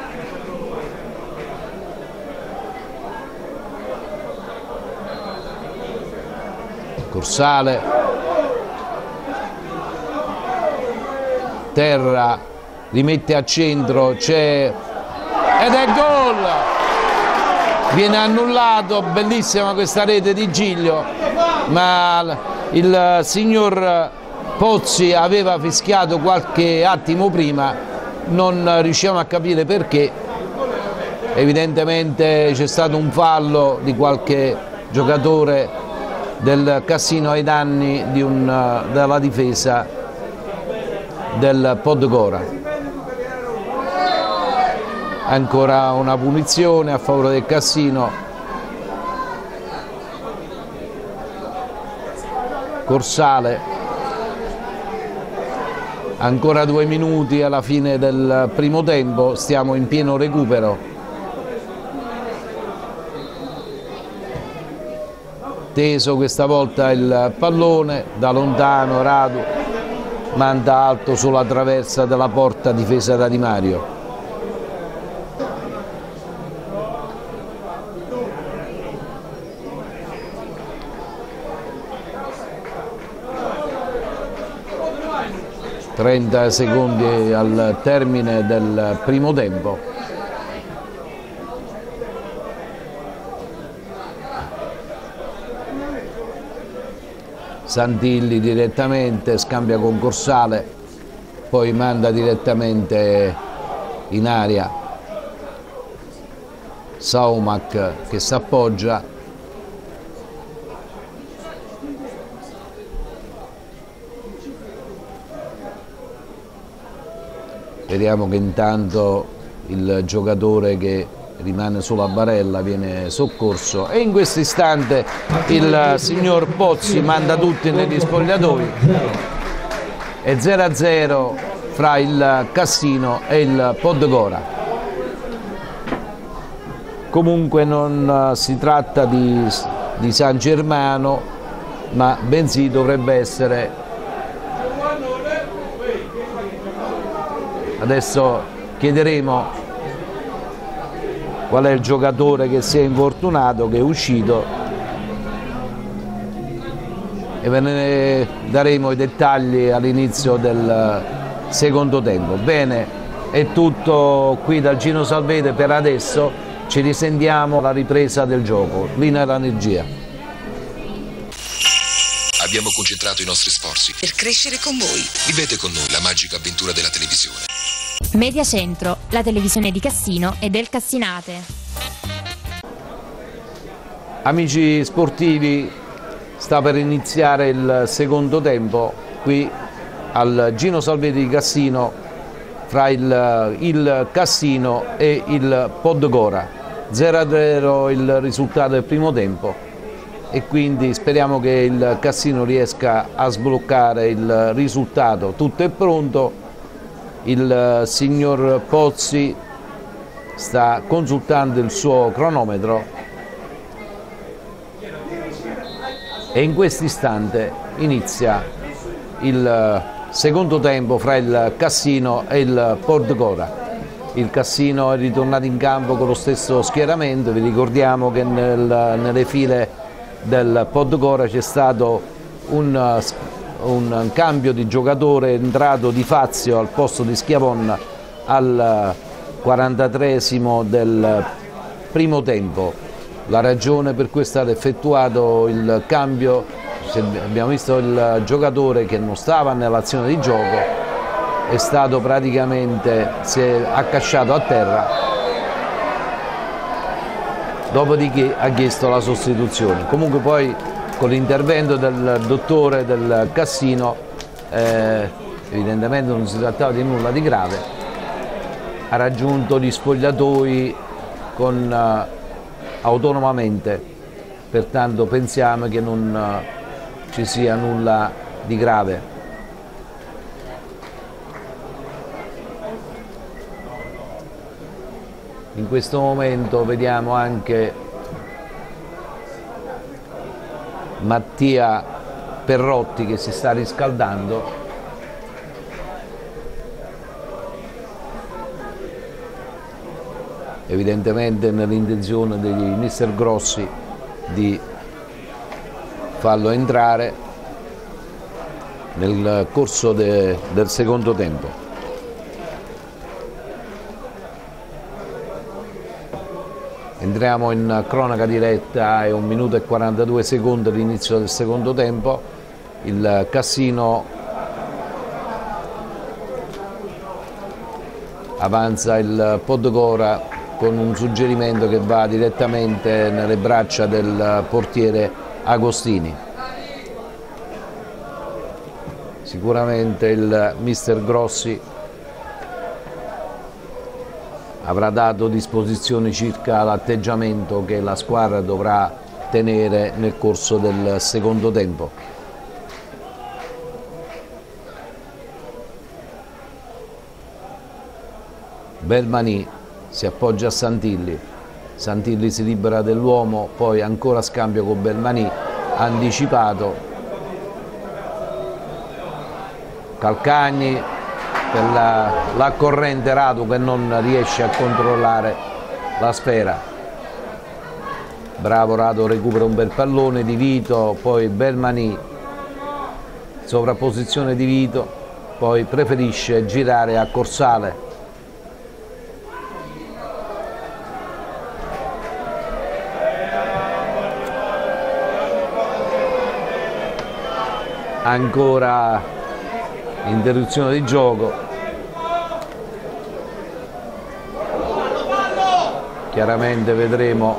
Corsale. Terra rimette a centro, c'è ed è gol, viene annullato, bellissima questa rete di Giglio, ma il signor Pozzi aveva fischiato qualche attimo prima, non riusciamo a capire perché, evidentemente c'è stato un fallo di qualche giocatore del Cassino ai danni di un, della difesa del Podgora. Ancora una punizione a favore del Cassino. Corsale. Ancora due minuti alla fine del primo tempo, stiamo in pieno recupero. Teso questa volta il pallone, da lontano Radu manda alto sulla traversa della porta difesa da Di Mario. trenta secondi al termine del primo tempo. Santilli direttamente, scambia con Corsale, poi manda direttamente in aria. Saumac che si appoggia. Vediamo che intanto il giocatore che rimane sulla barella viene soccorso e in questo istante il signor Pozzi manda tutti negli spogliatoi. È zero a zero fra il Cassino e il Podgora. Comunque non si tratta di, di San Germano, ma bensì dovrebbe essere. Adesso chiederemo qual è il giocatore che si è infortunato, che è uscito, e ve ne daremo i dettagli all'inizio del secondo tempo. Bene, è tutto qui da Gino Salvete per adesso, ci risentiamo alla ripresa del gioco. Linea all'energia. Abbiamo concentrato i nostri sforzi per crescere con voi. Vivete con noi la magica avventura della televisione. Mediacentro, la televisione di Cassino e del Cassinate. Amici sportivi, sta per iniziare il secondo tempo qui al Gino Salvete di Cassino fra il, il Cassino e il Podgora. zero a zero il risultato del primo tempo e quindi speriamo che il Cassino riesca a sbloccare il risultato. Tutto è pronto. Il signor Pozzi sta consultando il suo cronometro e in questo istante inizia il secondo tempo fra il Cassino e il Podgora. Il Cassino è ritornato in campo con lo stesso schieramento. Vi ricordiamo che nel, nelle file del Podgora c'è stato un un cambio di giocatore, entrato Di Fazio al posto di Schiavon al quarantatreesimo del primo tempo. La ragione per cui è stato effettuato il cambio, abbiamo visto il giocatore che non stava nell'azione di gioco, è stato praticamente, si è accasciato a terra, dopodiché ha chiesto la sostituzione. Comunque poi con l'intervento del dottore del Cassino, eh, evidentemente non si trattava di nulla di grave, ha raggiunto gli spogliatoi con, eh, autonomamente, pertanto pensiamo che non eh, ci sia nulla di grave. In questo momento vediamo anche Mattia Perrotti che si sta riscaldando. Evidentemente nell'intenzione degli mister Grossi di farlo entrare nel corso de, del secondo tempo. Entriamo in cronaca diretta, è un minuto e quarantadue secondi all'inizio del secondo tempo. Il Cassino avanza il Podgora con un suggerimento che va direttamente nelle braccia del portiere Agostini. Sicuramente il mister Grossi avrà dato disposizioni circa l'atteggiamento che la squadra dovrà tenere nel corso del secondo tempo. Belmani si appoggia a Santilli, Santilli si libera dell'uomo, poi ancora scambio con Belmani, anticipato, Calcagni per la, la corrente Radu che non riesce a controllare la sfera. Bravo Radu, recupera un bel pallone di Vito, poi Belmani, sovrapposizione di Vito, poi preferisce girare a Corsale. Ancora interruzione di gioco. chiaramente vedremo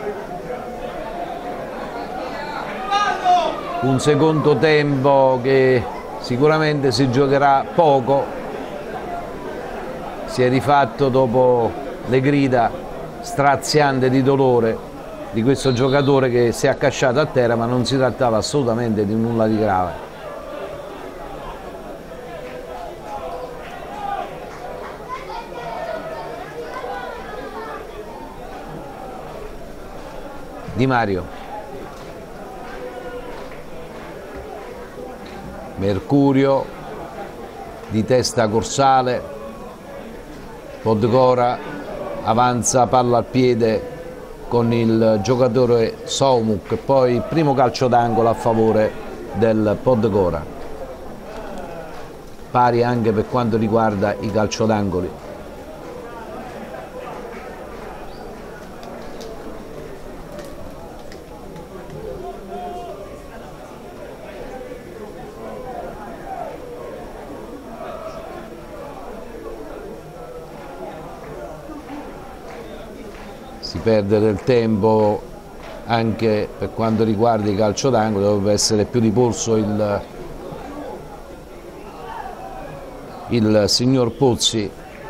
un secondo tempo che sicuramente si giocherà poco, si è rifatto dopo le grida straziante di dolore di questo giocatore che si è accasciato a terra, ma non si trattava assolutamente di nulla di grave. Di Mario, Mercurio di testa corsale, Podgora avanza palla al piede con il giocatore Soumuk, poi il primo calcio d'angolo a favore del Podgora, pari anche per quanto riguarda i calcio d'angoli. Si perde del tempo anche per quanto riguarda i calcio d'angolo, dovrebbe essere più di polso il, il signor Pozzi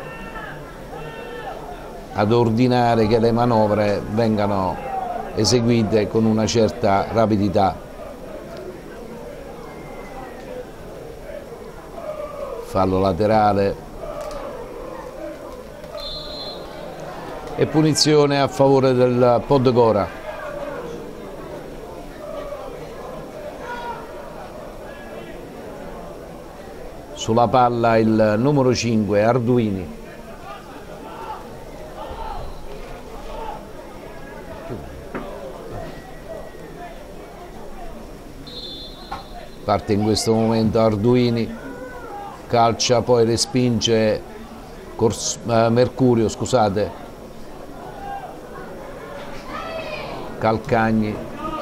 ad ordinare che le manovre vengano eseguite con una certa rapidità. Fallo laterale e punizione a favore del Podgora. Sulla palla il numero cinque Arduini. Parte in questo momento Arduini, calcia, poi respinge Cors eh, Mercurio, scusate, Calcagni,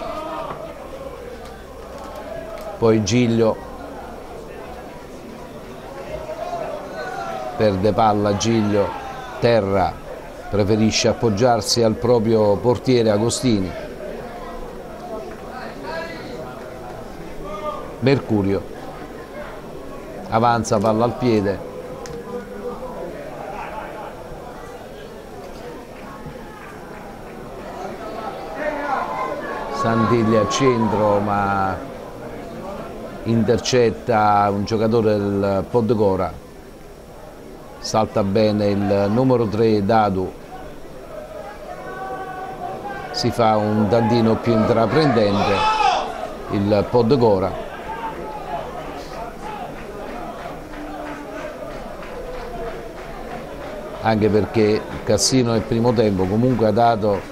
poi Giglio, perde palla Giglio, Terra preferisce appoggiarsi al proprio portiere Agostini, Mercurio avanza, palla al piede, Santilli al centro, ma intercetta un giocatore del Podgora, salta bene il numero tre Dadu, si fa un tantino più intraprendente il Podgora, anche perché il Cassino nel primo tempo comunque ha dato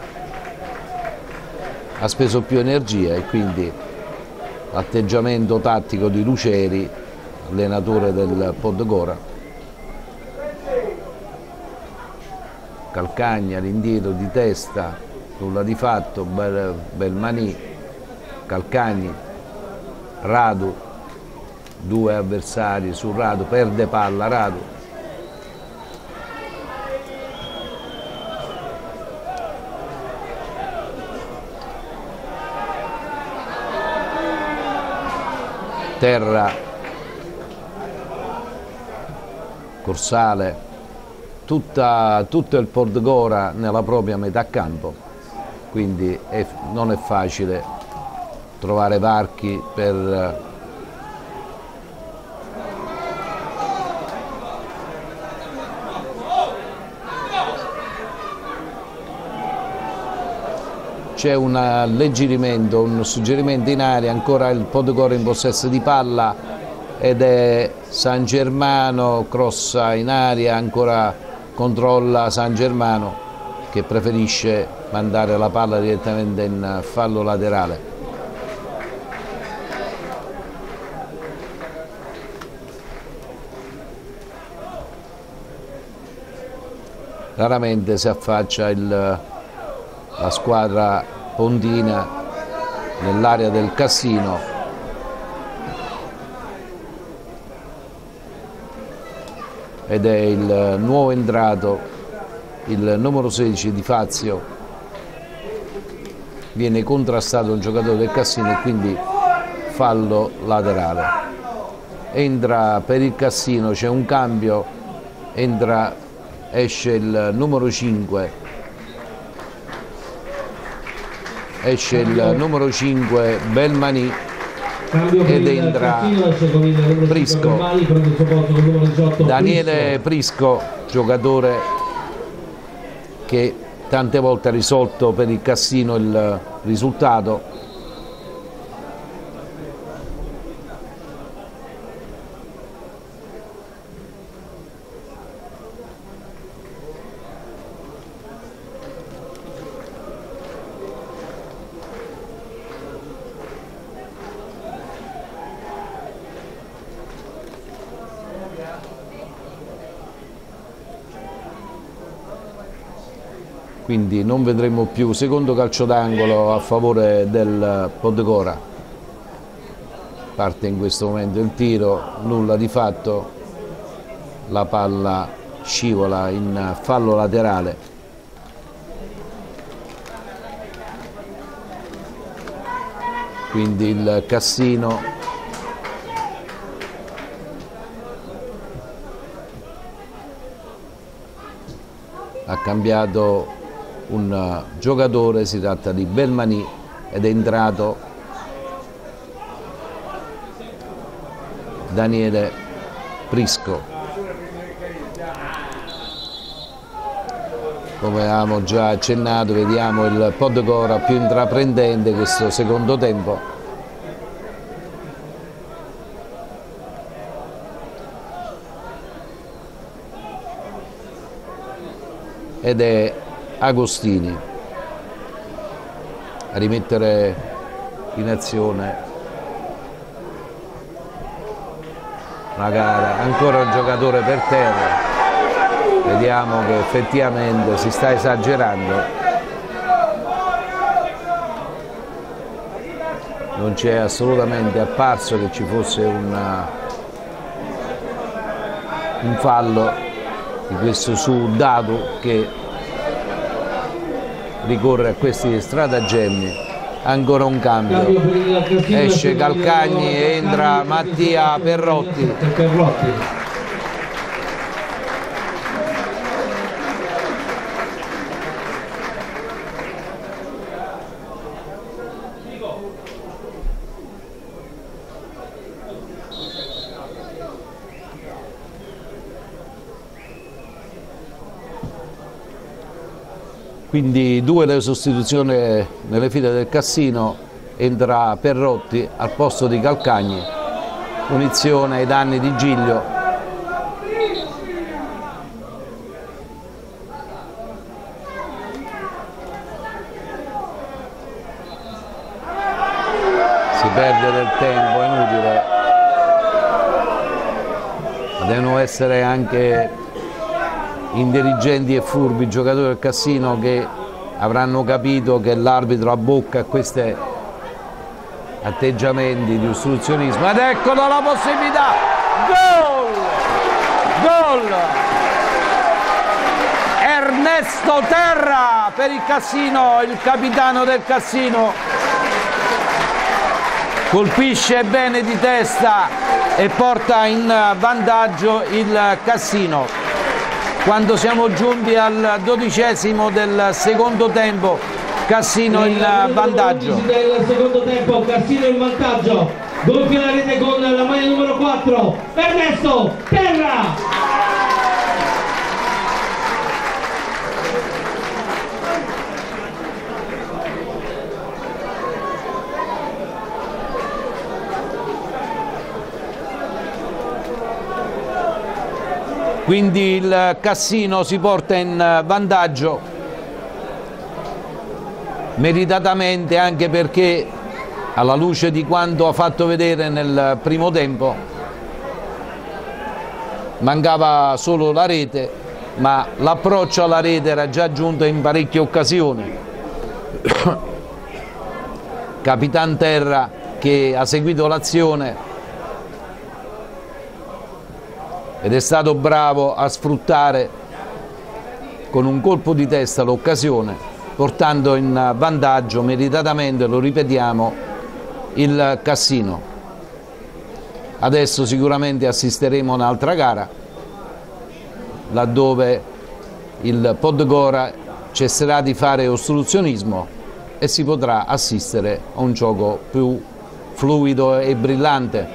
ha speso più energia e quindi l'atteggiamento tattico di Luceri, allenatore del Podgora. Calcagna all'indietro di testa, nulla di fatto, bel, bel manì, Calcagni, Radu, due avversari su Radu, perde palla Radu. Terra, Corsale, tutta, tutto il Podgora nella propria metà campo, quindi è, non è facile trovare varchi per c'è un alleggerimento, un suggerimento in aria, ancora il Podgora in possesso di palla ed è San Germano, crossa in aria, ancora controlla San Germano che preferisce mandare la palla direttamente in fallo laterale. Raramente si affaccia il la squadra pontina nell'area del Cassino, ed è il nuovo entrato il numero sedici di Fazio viene contrastato un giocatore del Cassino e quindi fallo laterale. Entra per il Cassino, c'è un cambio, entra, esce il numero cinque, esce il numero cinque Belmani ed entra Prisco, Daniele Prisco, giocatore che tante volte ha risolto per il Cassino il risultato. Quindi non vedremo più secondo calcio d'angolo a favore del Poddecora. Parte in questo momento il tiro, nulla di fatto, la palla scivola in fallo laterale. Quindi il Cassino ha cambiato un giocatore, si tratta di Belmani ed è entrato Daniele Prisco. Come avevamo già accennato, vediamo il Poddecora più intraprendente questo secondo tempo. Ed è Agostini a rimettere in azione una gara, ancora un giocatore per terra, vediamo che effettivamente si sta esagerando, non c'è assolutamente apparso che ci fosse una, un fallo di questo su Dadu che ricorre a questi stratagemmi. Ancora un cambio, esce Calcagni e entra Mattia Perrotti. Quindi due le sostituzioni nelle file del Cassino, entra Perrotti al posto di Calcagni, punizione ai danni di Giglio. Si perde del tempo, è inutile, ma devono essere anche intelligenti e furbi i giocatori del Cassino che avranno capito che l'arbitro abbocca a questi atteggiamenti di ostruzionismo. Ed eccolo la possibilità, gol, gol, Ernesto Terra per il Cassino, il capitano del Cassino colpisce bene di testa e porta in vantaggio il Cassino. Quando siamo giunti al dodicesimo del secondo tempo, Cassino in vantaggio. Del secondo tempo, Cassino in vantaggio. Gonfia la rete con la maglia numero quattro, Ernesto Terra. Quindi il Cassino si porta in vantaggio meritatamente, anche perché alla luce di quanto ha fatto vedere nel primo tempo mancava solo la rete, ma l'approccio alla rete era già giunto in parecchie occasioni. Capitan Terra che ha seguito l'azione ed è stato bravo a sfruttare con un colpo di testa l'occasione, portando in vantaggio meritatamente, lo ripetiamo, il Cassino. Adesso sicuramente assisteremo a un'altra gara, laddove il Podgora cesserà di fare ostruzionismo e si potrà assistere a un gioco più fluido e brillante.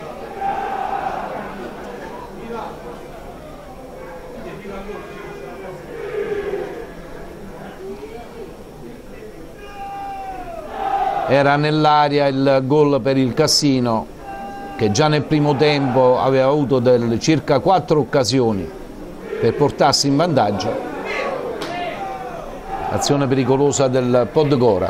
Era nell'aria il gol per il Cassino, che già nel primo tempo aveva avuto del, circa quattro occasioni per portarsi in vantaggio. Azione pericolosa del Podgora.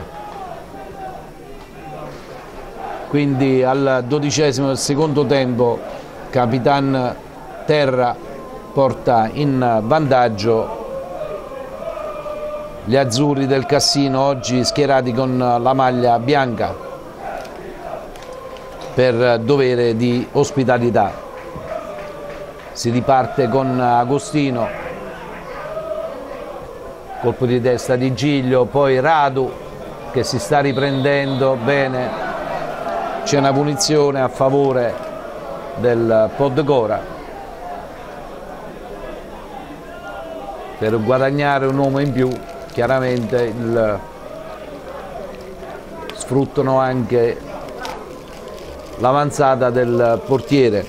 Quindi al dodicesimo del secondo tempo Capitan Terra porta in vantaggio gli azzurri del Cassino, oggi schierati con la maglia bianca per dovere di ospitalità. Si riparte con Agostino, colpo di testa di Giglio, poi Radu che si sta riprendendo bene, c'è una punizione a favore del Podgora per guadagnare un uomo in più. Chiaramente il, sfruttano anche l'avanzata del portiere.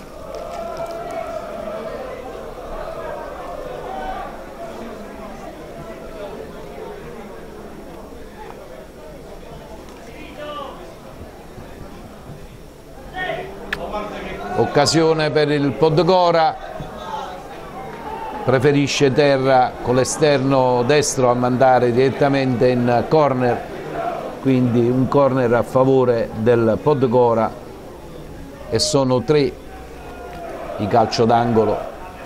Occasione per il Podgora. Preferisce Terra con l'esterno destro a mandare direttamente in corner, quindi un corner a favore del Podgora e sono tre i calcio d'angolo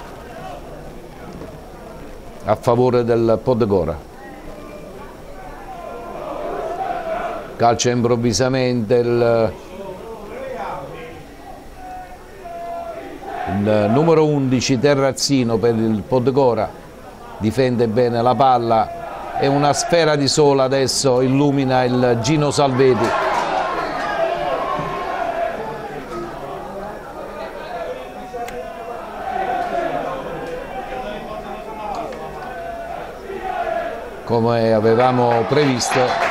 a favore del Podgora. Calcia improvvisamente il Il numero undici Terrazzino per il Podgora, difende bene la palla e una sfera di sole adesso illumina il Gino Salveti. Come avevamo previsto,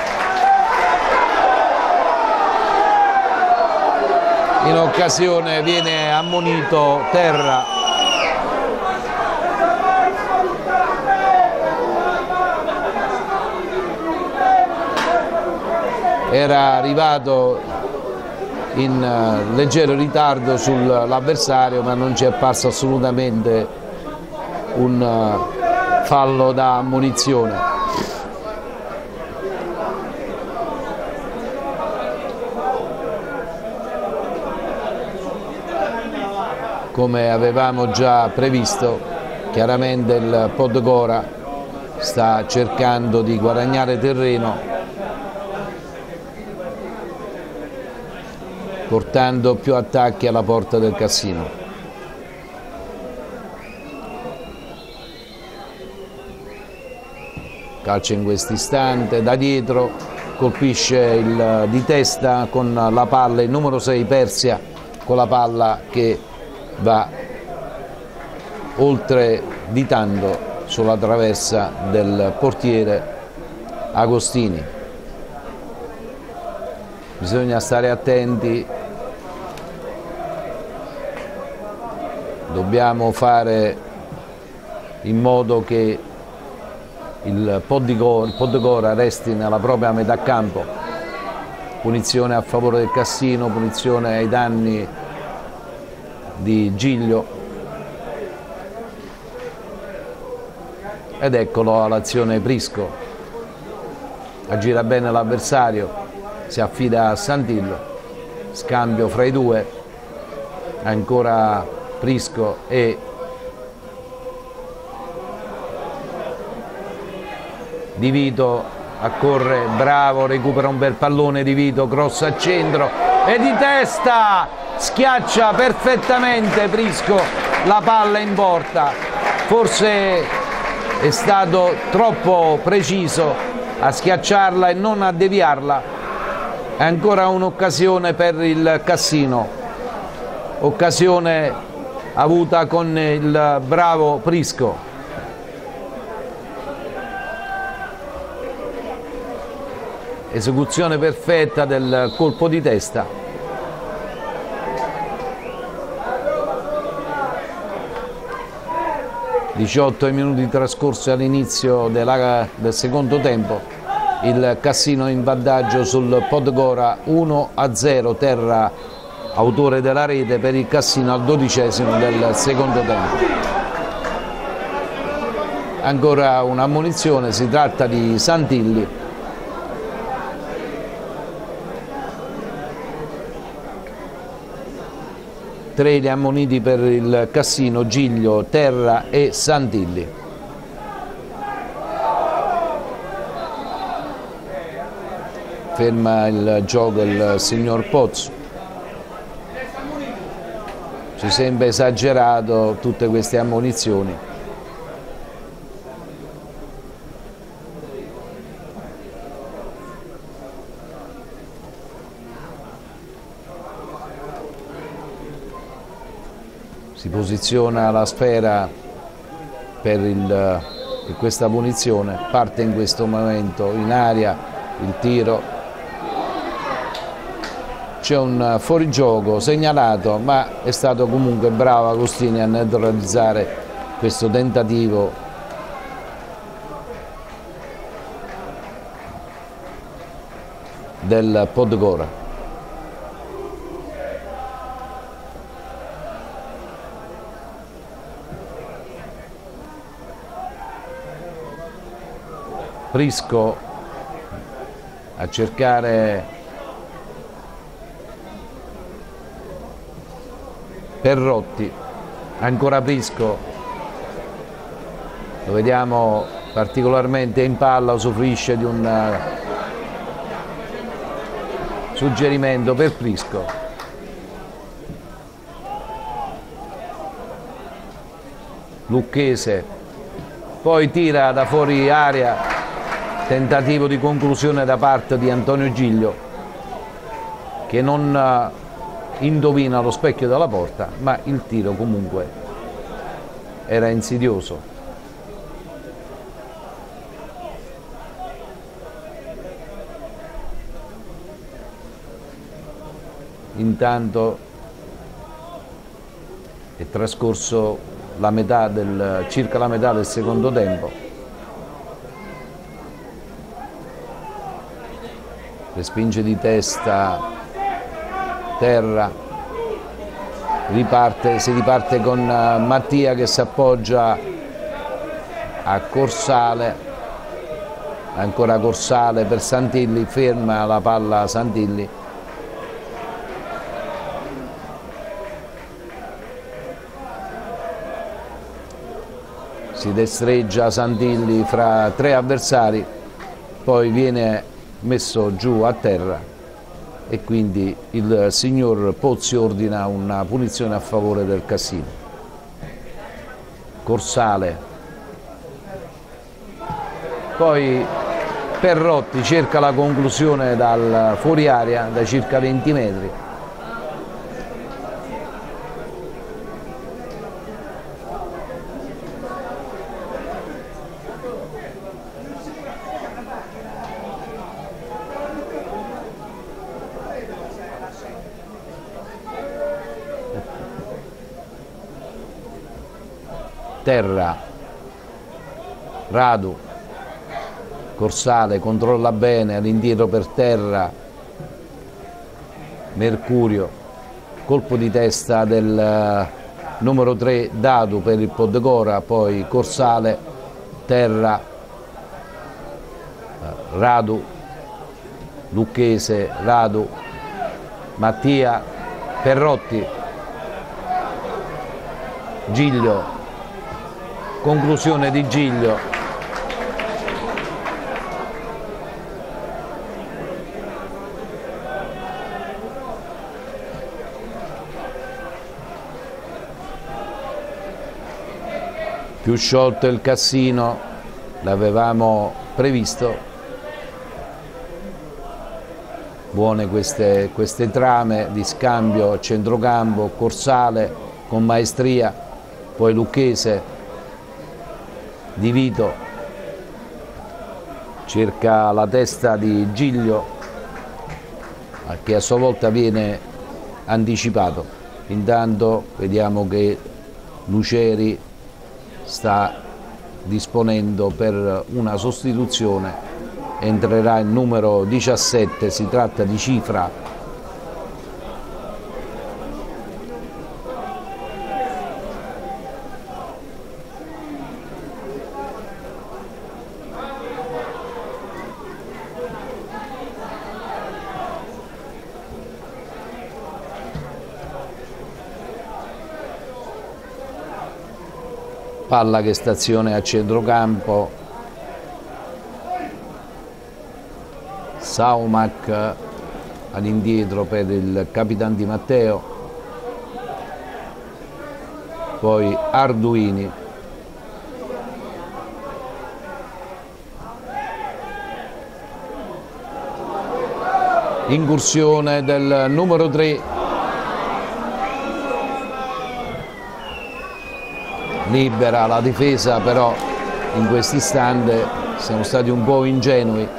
in occasione viene ammonito Terra. Era arrivato in leggero ritardo sull'avversario, ma non ci è apparso assolutamente un fallo da ammonizione. Come avevamo già previsto, chiaramente il Podgora sta cercando di guadagnare terreno, portando più attacchi alla porta del Cassino. Calcia in questo istante, da dietro colpisce il, di testa con la palla il numero sei Persia, con la palla che va oltre ditando sulla traversa del portiere Agostini. Bisogna stare attenti, dobbiamo fare in modo che il Podgora resti nella propria metà campo. Punizione a favore del Cassino, punizione ai danni di Giglio, ed eccolo all'azione Prisco, aggira bene l'avversario, si affida a Santillo, scambio fra i due, ancora Prisco e Di Vito accorre, bravo, recupera un bel pallone Di Vito, cross al centro e di testa schiaccia perfettamente Prisco la palla in porta. Forse è stato troppo preciso a schiacciarla e non a deviarla. È ancora un'occasione per il Cassino, occasione avuta con il bravo Prisco. Esecuzione perfetta del colpo di testa. diciotto minuti trascorsi all'inizio del secondo tempo, il Cassino in vantaggio sul Podgora uno a zero, Terra autore della rete per il Cassino al dodicesimo del secondo tempo. Ancora un'ammonizione, si tratta di Santilli. Tre gli ammoniti per il Cassino, Giglio, Terra e Santilli. Ferma il gioco il signor Pozzo. Ci sembra esagerato tutte queste ammonizioni. Si posiziona la sfera per, il, per questa punizione, parte in questo momento in aria il tiro, c'è un fuorigioco segnalato, ma è stato comunque bravo Agostini a neutralizzare questo tentativo del Podgora. Prisco a cercare Perrotti, ancora Prisco, lo vediamo particolarmente in palla, usufruisce di un suggerimento per Prisco. Lucchese poi tira da fuori area. Tentativo di conclusione da parte di Antonio Giglio, che non indovina lo specchio della porta, ma il tiro comunque era insidioso. Intanto è trascorso la metà del, circa la metà del secondo tempo. Respinge di testa Terra, riparte, si riparte con Mattia che si appoggia a Corsale, ancora Corsale per Santilli, ferma la palla Santilli. Si destreggia Santilli fra tre avversari, poi viene messo giù a terra e quindi il signor Pozzi ordina una punizione a favore del Cassino. Corsale, poi Perrotti cerca la conclusione dal fuori area da circa venti metri. Terra, Radu, Corsale controlla bene, all'indietro per Terra, Mercurio, colpo di testa del numero tre Dadu per il Podgora, poi Corsale, Terra, Radu, Lucchese, Radu, Mattia, Perrotti, Giglio, conclusione di Giglio. Più sciolto il Cassino, l'avevamo previsto. Buone queste, queste trame di scambio a centrocampo, Corsale con maestria, poi Lucchese, Di Vito, cerca la testa di Giglio che a sua volta viene anticipato. Intanto vediamo che Luceri sta disponendo per una sostituzione, entrerà il numero diciassette, si tratta di Cifra. Palla che stazione a centrocampo, Saumac all'indietro per il capitano Di Matteo, poi Arduini, incursione del numero tre, libera la difesa, però in questo istante siamo stati un po' ingenui.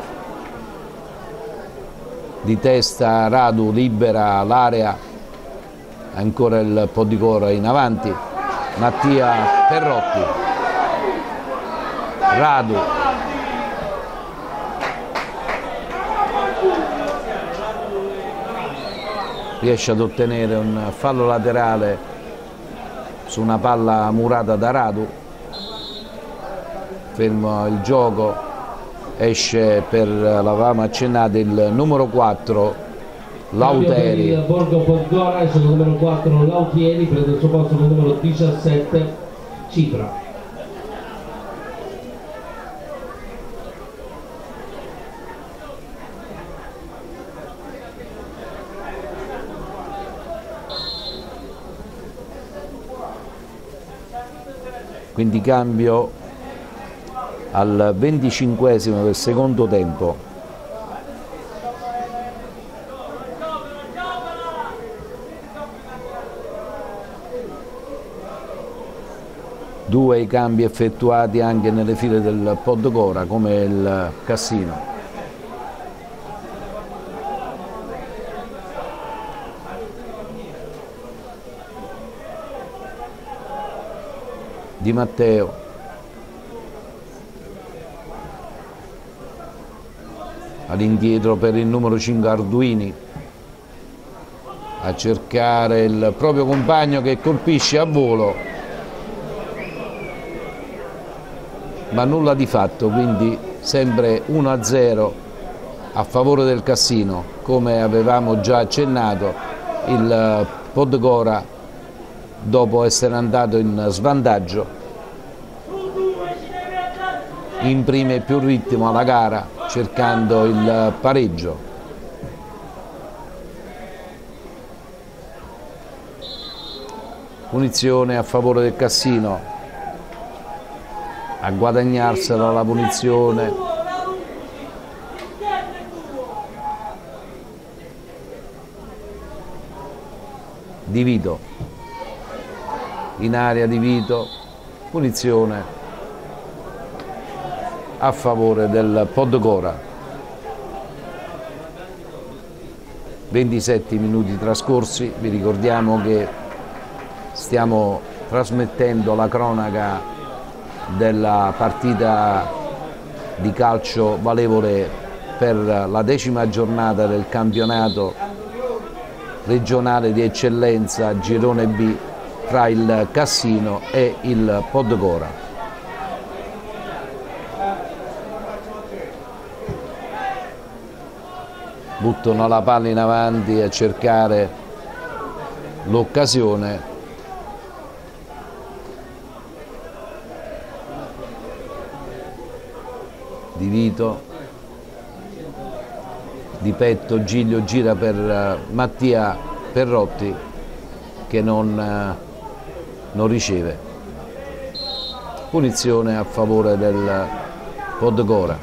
Di testa Radu libera l'area, ancora il Poddicora in avanti, Mattia Perrotti, Radu, riesce ad ottenere un fallo laterale su una palla murata da Radu, fermo il gioco, esce per, l'avevamo accennato, il numero quattro Lauteri. Il Borgo Podgora esce il numero quattro Lautieri, prende il suo posto il numero diciassette Cifra. Quindi cambio al venticinquesimo del secondo tempo. Due i cambi effettuati anche nelle file del Poddicora, come il Cassino. Di Matteo, all'indietro per il numero cinque Arduini, a cercare il proprio compagno che colpisce a volo, ma nulla di fatto, quindi sempre uno a zero a favore del Cassino. Come avevamo già accennato, il Poddicora, dopo essere andato in svantaggio, imprime più ritmo alla gara cercando il pareggio. Punizione a favore del Cassino, a guadagnarsela la punizione Di Vito, in area Di Vito, punizione a favore del Poddicora. ventisette minuti trascorsi, vi ricordiamo che stiamo trasmettendo la cronaca della partita di calcio valevole per la decima giornata del campionato regionale di eccellenza Girone B tra il Cassino e il Poddicora. Buttano la palla in avanti a cercare l'occasione. Di Vito, di petto Giglio gira per Mattia Perrotti che non, non riceve. punizione a favore del Podgora.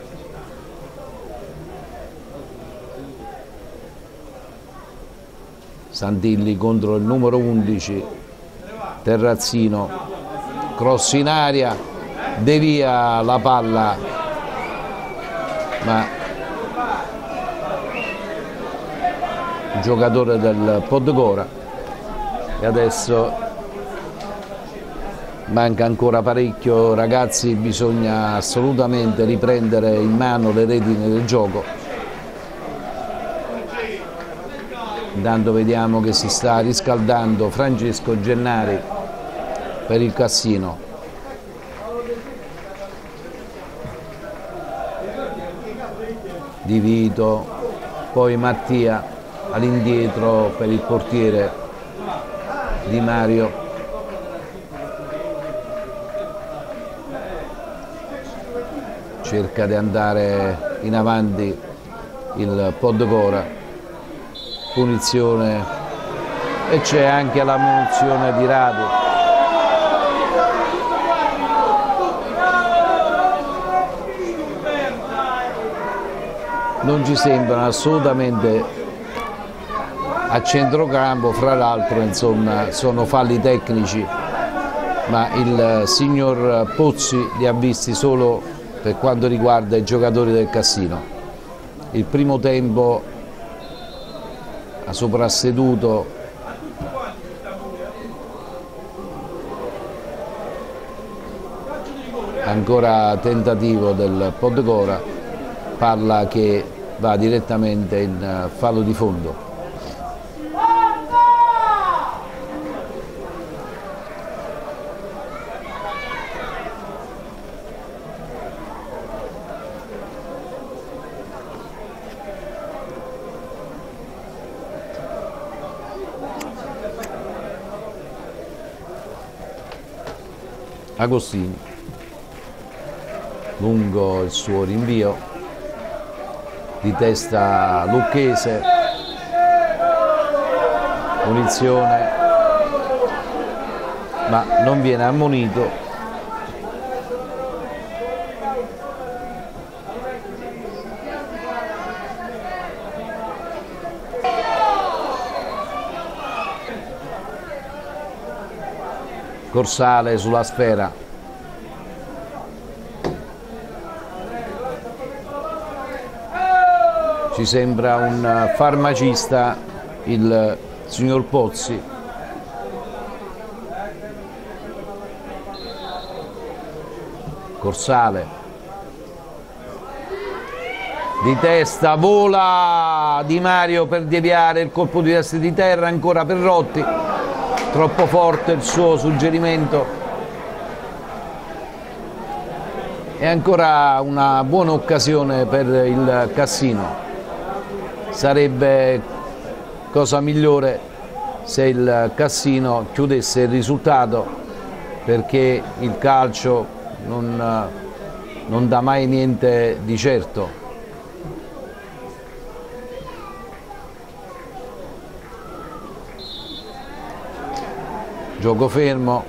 Santilli contro il numero undici, Terrazzino, cross in aria, devia la palla, ma il giocatore del Podgora, e adesso manca ancora parecchio, ragazzi, bisogna assolutamente riprendere in mano le redini del gioco. Intanto vediamo che si sta riscaldando Francesco Gennari per il Cassino. Di Vito, poi Mattia all'indietro per il portiere Di Mario. Cerca di andare in avanti il Podgora. Punizione, e c'è anche la munizione di Radu. Non ci sembrano assolutamente a centrocampo, fra l'altro insomma sono falli tecnici, ma il signor Pozzi li ha visti solo per quanto riguarda i giocatori del Cassino. Il primo tempo ha soprasseduto ancora tentativo del Podgora, palla che va direttamente in fallo di fondo. Agostini, lungo il suo rinvio, di testa Lucchese, punizione, ma non viene ammonito. Corsale sulla sfera. Ci sembra un farmacista il signor Pozzi. Corsale. Di testa, vola Di Mario per deviare il colpo di testa di terra, ancora Perrotti. Troppo forte il suo suggerimento, e ancora una buona occasione per il Cassino. Sarebbe cosa migliore se il Cassino chiudesse il risultato, perché il calcio non, non dà mai niente di certo. Gioco fermo.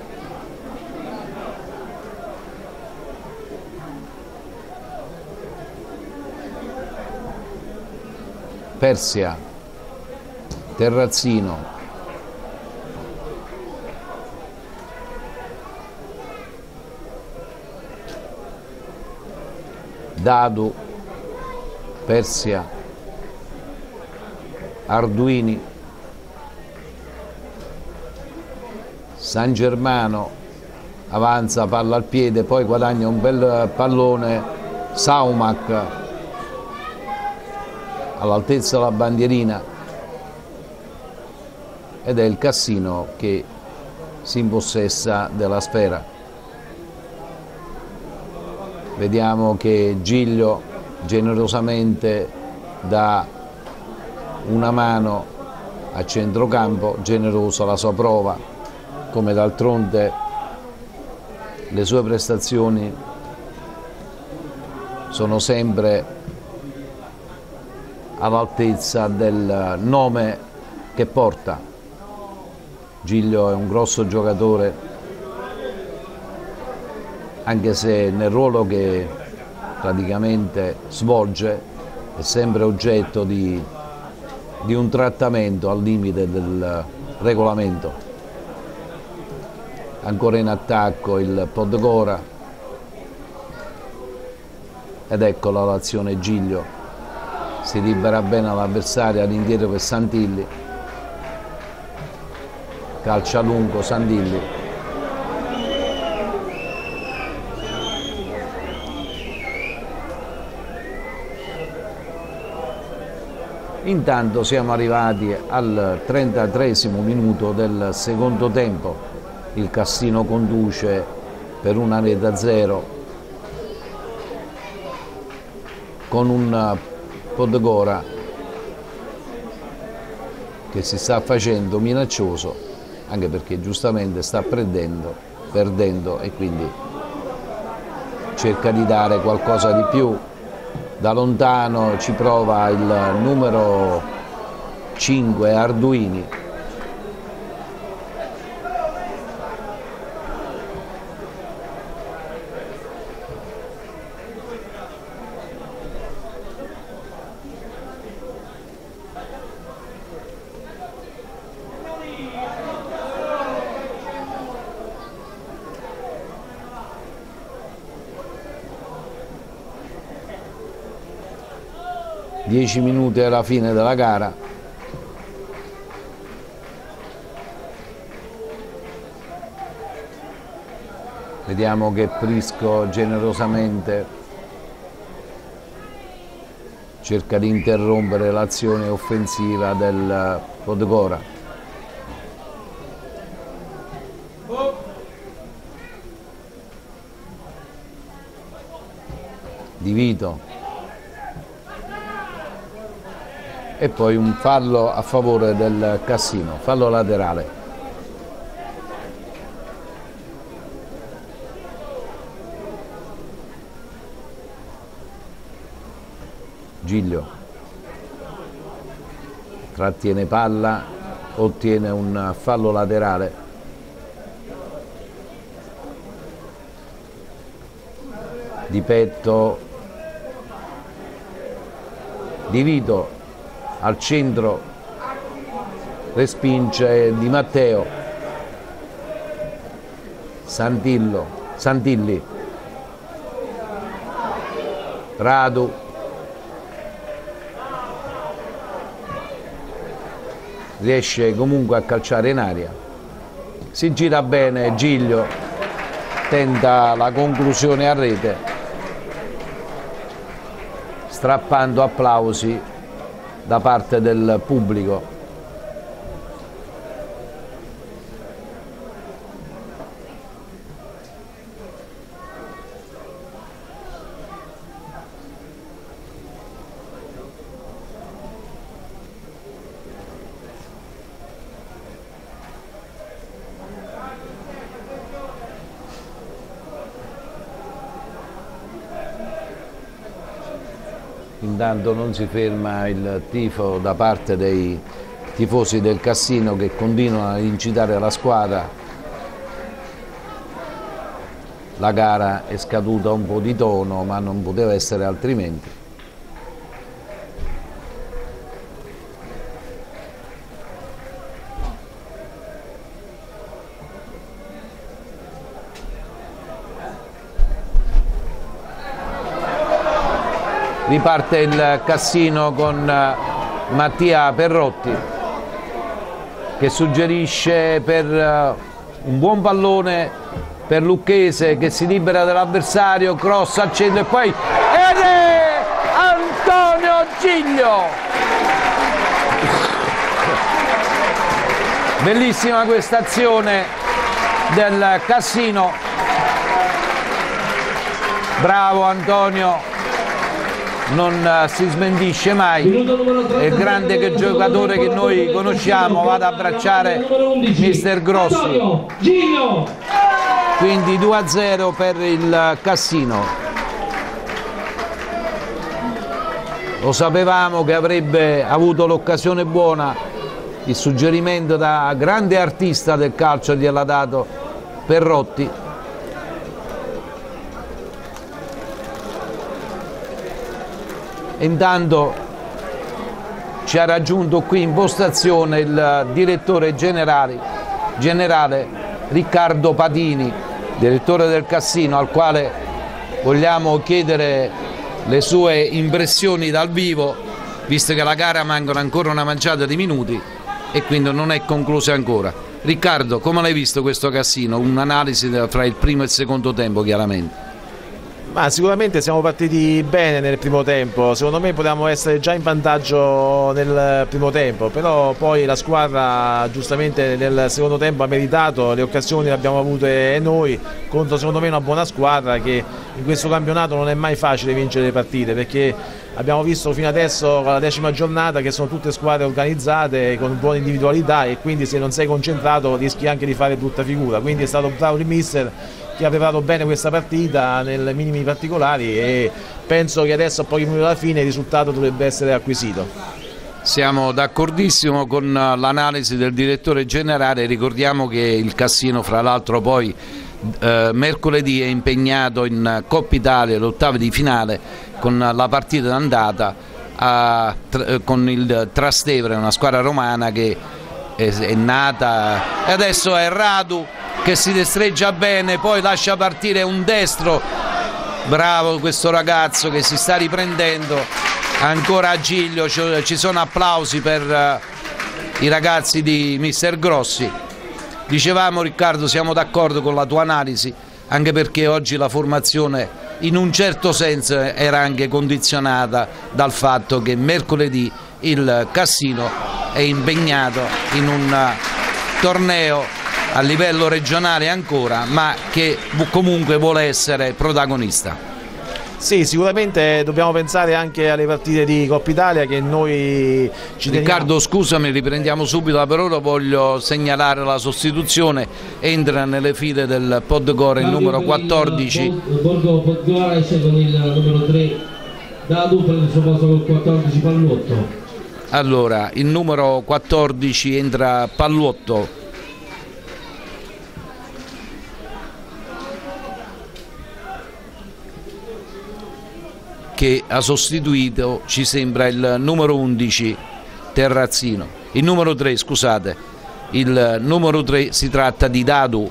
Persia, Terrazzino, Dadu, Persia, Arduini, San Germano, avanza, palla al piede, poi guadagna un bel pallone Saumac all'altezza della bandierina, ed è il Cassino che si impossessa della sfera. Vediamo che Giglio generosamente dà una mano a centrocampo, generosa la sua prova, come d'altronde le sue prestazioni sono sempre all'altezza del nome che porta. Giglio è un grosso giocatore anche se nel ruolo che praticamente svolge è sempre oggetto di, di un trattamento al limite del regolamento. Ancora in attacco il Podgora ed eccola l'azione Giglio, si libera bene l'avversario, all'indietro per Santilli, calcia lungo Santilli, intanto siamo arrivati al trentatreesimo minuto del secondo tempo, il Cassino conduce per una rete a zero con un Podgora che si sta facendo minaccioso, anche perché giustamente sta perdendo, perdendo e quindi cerca di dare qualcosa di più. Da lontano ci prova il numero cinque Arduini. dieci minuti alla fine della gara. Vediamo che Prisco generosamente cerca di interrompere l'azione offensiva del Podgora. Di Vito. E poi un fallo a favore del Cassino, fallo laterale. Giglio trattiene palla, ottiene un fallo laterale. Di petto Di Vito al centro, respinge Di Matteo, Santillo, Santilli, Radu, riesce comunque a calciare in aria, si gira bene Giglio, tenta la conclusione a rete, strappando applausi da parte del pubblico. Intanto non si ferma il tifo da parte dei tifosi del Cassino che continuano ad incitare la squadra. La gara è scaduta un po' di tono, ma non poteva essere altrimenti. Riparte il Cassino con Mattia Perrotti che suggerisce per un buon pallone per Lucchese che si libera dell'avversario, cross al centro e poi ed è Antonio Giglio. Bellissima questa azione del Cassino, bravo Antonio, non si smentisce mai, è il grande che giocatore che noi conosciamo, va ad abbracciare mister Grossi. Quindi due a zero per il Cassino. Lo sapevamo che avrebbe avuto l'occasione buona, il suggerimento da grande artista del calcio gliel'ha dato Perrotti. Intanto ci ha raggiunto qui in postazione il direttore generale, generale Riccardo Patini, direttore del Cassino, al quale vogliamo chiedere le sue impressioni dal vivo, visto che la gara mancano ancora una manciata di minuti e quindi non è conclusa ancora. Riccardo, come l'hai visto questo Cassino? Un'analisi fra il primo e il secondo tempo, chiaramente. Ma sicuramente siamo partiti bene nel primo tempo, secondo me potevamo essere già in vantaggio nel primo tempo, però poi la squadra giustamente nel secondo tempo ha meritato, le occasioni le abbiamo avute noi contro secondo me una buona squadra che in questo campionato non è mai facile vincere le partite, perché abbiamo visto fino adesso alla decima giornata che sono tutte squadre organizzate con buone individualità e quindi se non sei concentrato rischi anche di fare brutta figura, quindi è stato bravo il mister che ha preparato bene questa partita nei minimi particolari e penso che adesso a pochi minuti alla fine il risultato dovrebbe essere acquisito. Siamo d'accordissimo con l'analisi del direttore generale, ricordiamo che il Cassino fra l'altro poi eh, mercoledì è impegnato in Coppa Italia, l'ottava di finale con la partita d'andata con il Trastevere, una squadra romana che è, è nata e adesso è Radu che si destreggia bene, poi lascia partire un destro, bravo questo ragazzo che si sta riprendendo, ancora Giglio, ci sono applausi per uh, i ragazzi di mister Grossi. Dicevamo Riccardo, siamo d'accordo con la tua analisi, anche perché oggi la formazione in un certo senso era anche condizionata dal fatto che mercoledì il Cassino è impegnato in un uh, torneo a livello regionale ancora, ma che comunque vuole essere protagonista. Sì, sicuramente dobbiamo pensare anche alle partite di Coppa Italia che noi ci teniamo. Riccardo, scusami, riprendiamo subito, per ora voglio segnalare la sostituzione, entra nelle file del Podgora il numero quattordici. Borgo Podgora esce con il numero tre, Dadu prende il suo posto col quattordici Palluotto. Allora, il numero quattordici entra Palluotto. Che ha sostituito, ci sembra, il numero undici Terrazzino, il numero tre, scusate, il numero tre si tratta di Dadu.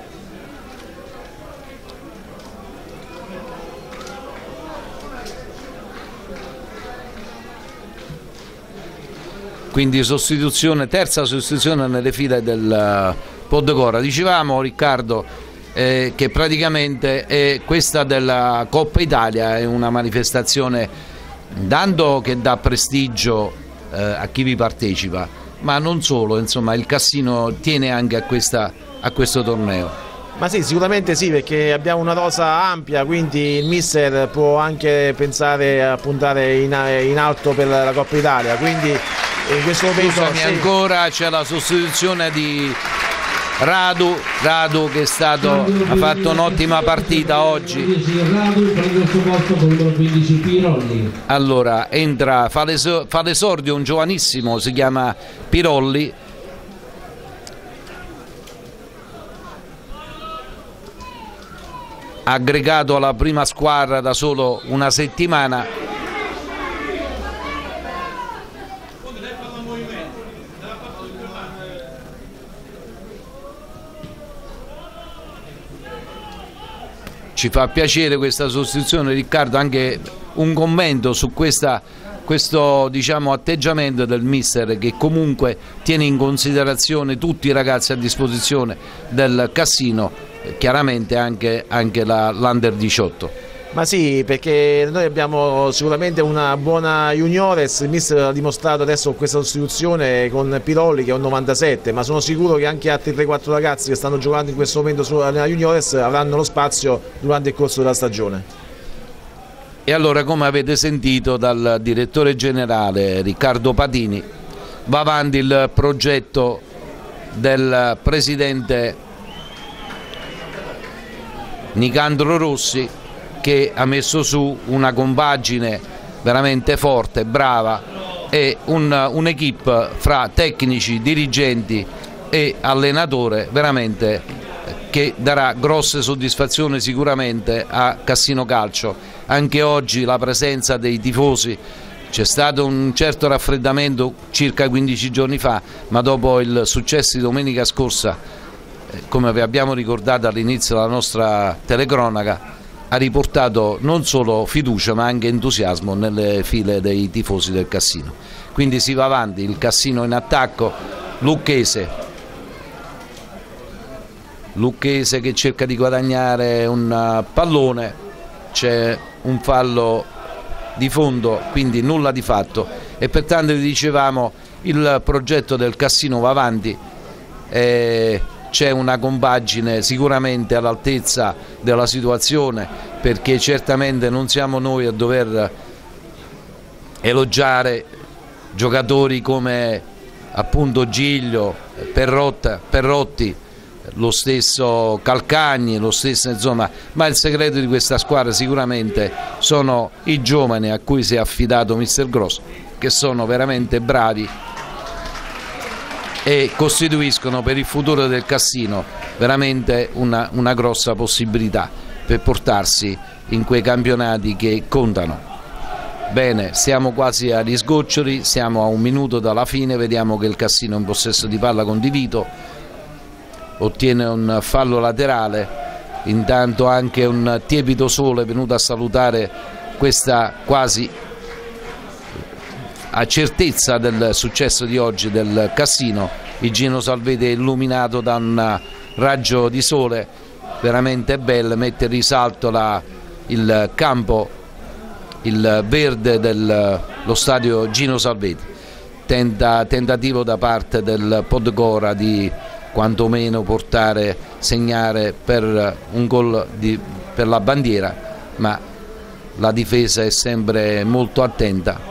Quindi sostituzione, terza sostituzione nelle file del Podgora. Dicevamo Riccardo Eh, che praticamente è questa della Coppa Italia è una manifestazione tanto che dà prestigio eh, a chi vi partecipa, ma non solo, insomma il Cassino tiene anche a, questa, a questo torneo. Ma sì, sicuramente sì, perché abbiamo una rosa ampia, quindi il mister può anche pensare a puntare in, in alto per la Coppa Italia, quindi in questo momento Scusami, sì. Ancora c'è la sostituzione di Radu, Radu che è stato, ha fatto un'ottima partita oggi. Radu prende il suo posto con il numero quindici Pirolli. Allora entra, fa l'esordio un giovanissimo, si chiama Pirolli. Aggregato alla prima squadra da solo una settimana. Ci fa piacere questa sostituzione, Riccardo, anche un commento su questa, questo diciamo, atteggiamento del mister che comunque tiene in considerazione tutti i ragazzi a disposizione del Cassino, chiaramente anche, anche l'Under diciotto. Ma sì, perché noi abbiamo sicuramente una buona juniores, il mister ha dimostrato adesso con questa sostituzione con Pirolli che è un novantasette, ma sono sicuro che anche altri tre quattro ragazzi che stanno giocando in questo momento nella juniores avranno lo spazio durante il corso della stagione. E allora, come avete sentito dal direttore generale Riccardo Patini, va avanti il progetto del presidente Nicandro Rossi, che ha messo su una compagine veramente forte, brava, e un'equipe un fra tecnici, dirigenti e allenatore veramente che darà grosse soddisfazioni sicuramente a Cassino Calcio. Anche oggi la presenza dei tifosi, c'è stato un certo raffreddamento circa quindici giorni fa, ma dopo il successo di domenica scorsa, come vi abbiamo ricordato all'inizio della nostra telecronaca, ha riportato non solo fiducia ma anche entusiasmo nelle file dei tifosi del Cassino. Quindi si va avanti, il Cassino in attacco, Lucchese, Lucchese che cerca di guadagnare un pallone, c'è un fallo di fondo, quindi nulla di fatto, e pertanto vi dicevamo il progetto del Cassino va avanti. Eh, C'è una compagine sicuramente all'altezza della situazione, perché certamente non siamo noi a dover elogiare giocatori come appunto Giglio, Perrotta, Perrotti, lo stesso Calcagni, lo stesso insomma, ma il segreto di questa squadra sicuramente sono i giovani a cui si è affidato mister Grosso, che sono veramente bravi e costituiscono per il futuro del Cassino veramente una, una grossa possibilità per portarsi in quei campionati che contano. Bene, siamo quasi agli sgoccioli, siamo a un minuto dalla fine, vediamo che il Cassino è in possesso di palla con Di Vito, ottiene un fallo laterale, intanto anche un tiepido sole è venuto a salutare questa quasi a certezza del successo di oggi del Cassino. Il Gino Salvete è illuminato da un raggio di sole veramente bello, mette in risalto la, il campo, il verde dello stadio Gino Salvete. Tenta, tentativo da parte del Podgora di quantomeno portare, segnare per un gol di, per la bandiera, ma la difesa è sempre molto attenta.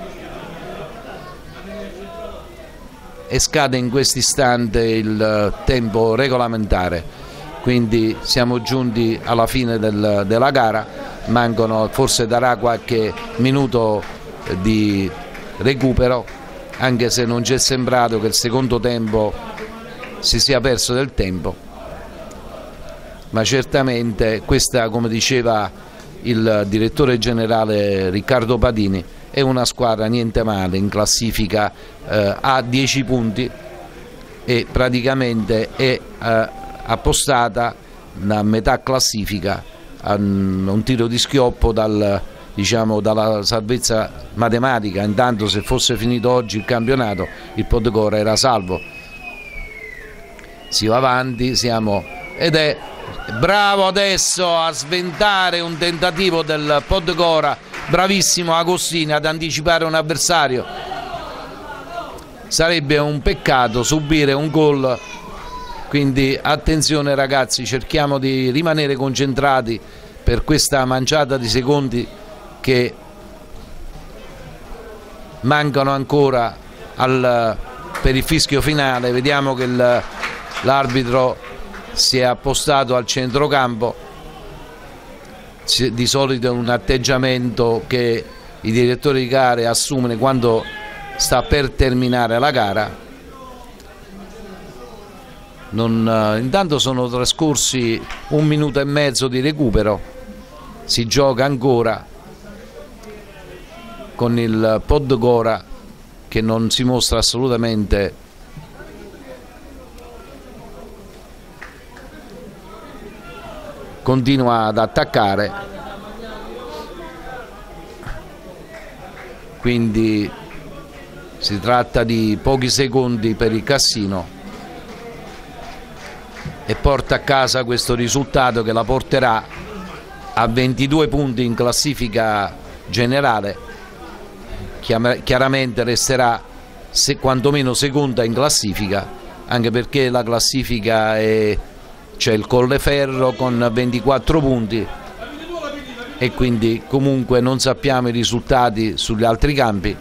E scade in questo istante il tempo regolamentare, quindi siamo giunti alla fine del, della gara, mancano, forse darà qualche minuto di recupero, anche se non ci è sembrato che il secondo tempo si sia perso del tempo, ma certamente questa, come diceva il direttore generale Riccardo Padini, è una squadra niente male in classifica, eh, ha dieci punti e praticamente è eh, appostata a metà classifica, a un tiro di schioppo dal, diciamo, dalla salvezza matematica. Intanto se fosse finito oggi il campionato il Podgora era salvo. Si va avanti, siamo, ed è bravo adesso a sventare un tentativo del Podgora, bravissimo Agostini ad anticipare un avversario. Sarebbe un peccato subire un gol, quindi attenzione ragazzi, cerchiamo di rimanere concentrati per questa manciata di secondi che mancano ancora al, per il fischio finale. Vediamo che l'arbitro si è appostato al centrocampo, di solito è un atteggiamento che i direttori di gare assumono quando sta per terminare la gara. Non, intanto sono trascorsi un minuto e mezzo di recupero, si gioca ancora con il Podgora che non si mostra assolutamente continua ad attaccare, quindi si tratta di pochi secondi per il Cassino e porta a casa questo risultato che la porterà a ventidue punti in classifica generale. Chiaramente resterà se, quantomeno seconda in classifica, anche perché la classifica è, c'è il Colleferro con ventiquattro punti e quindi comunque non sappiamo i risultati sugli altri campi,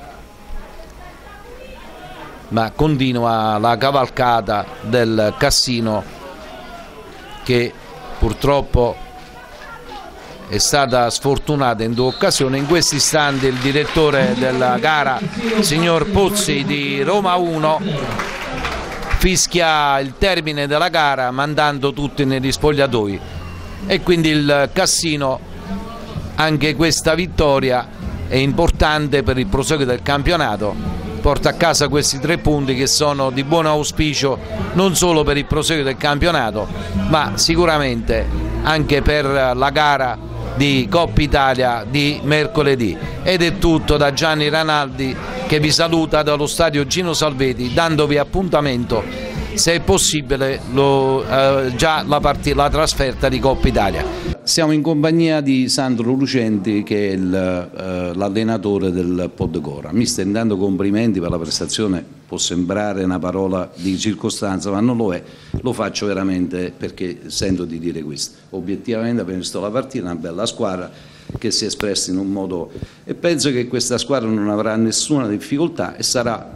ma continua la cavalcata del Cassino che purtroppo è stata sfortunata in due occasioni. In questo istante il direttore della gara, signor Pozzi di Roma uno, fischia il termine della gara mandando tutti negli spogliatoi, e quindi il Cassino, anche questa vittoria è importante per il proseguo del campionato, porta a casa questi tre punti che sono di buon auspicio non solo per il proseguo del campionato ma sicuramente anche per la gara di Coppa Italia di mercoledì. Ed è tutto da Gianni Ranaldi, che vi saluta dallo stadio Gino Salvetti, dandovi appuntamento, se è possibile, lo, eh, già la, la trasferta di Coppa Italia. Siamo in compagnia di Sandro Lucenti, che è l'allenatore eh, del Podgora. Mister, intanto complimenti per la prestazione, può sembrare una parola di circostanza ma non lo è, lo faccio veramente perché sento di dire questo. Obiettivamente abbiamo visto la partita, una bella squadra che si è espressa in un modo, e penso che questa squadra non avrà nessuna difficoltà e sarà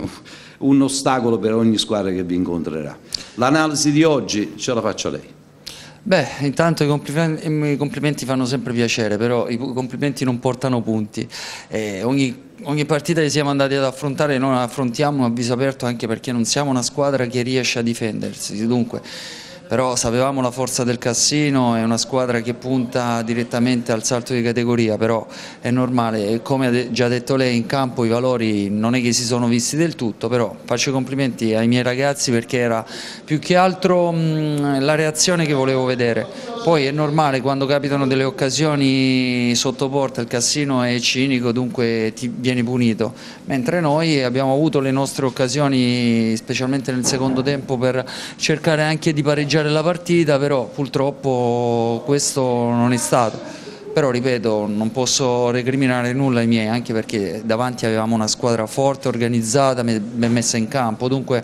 un ostacolo per ogni squadra che vi incontrerà. L'analisi di oggi ce la faccio a lei. Beh, intanto i complimenti, i complimenti fanno sempre piacere, però i complimenti non portano punti. Eh, ogni, ogni partita che siamo andati ad affrontare noi la affrontiamo a viso aperto, anche perché non siamo una squadra che riesce a difendersi. Dunque, però sapevamo la forza del Cassino, è una squadra che punta direttamente al salto di categoria, però è normale, e come ha già detto lei, in campo i valori non è che si sono visti del tutto, però faccio i complimenti ai miei ragazzi perché era più che altro mh, la reazione che volevo vedere. Poi è normale, quando capitano delle occasioni sotto porta il Cassino è cinico, dunque ti vieni punito, mentre noi abbiamo avuto le nostre occasioni, specialmente nel secondo tempo, per cercare anche di pareggiare la partita, però purtroppo questo non è stato. Però ripeto, non posso recriminare nulla ai miei, anche perché davanti avevamo una squadra forte, organizzata, ben messa in campo, dunque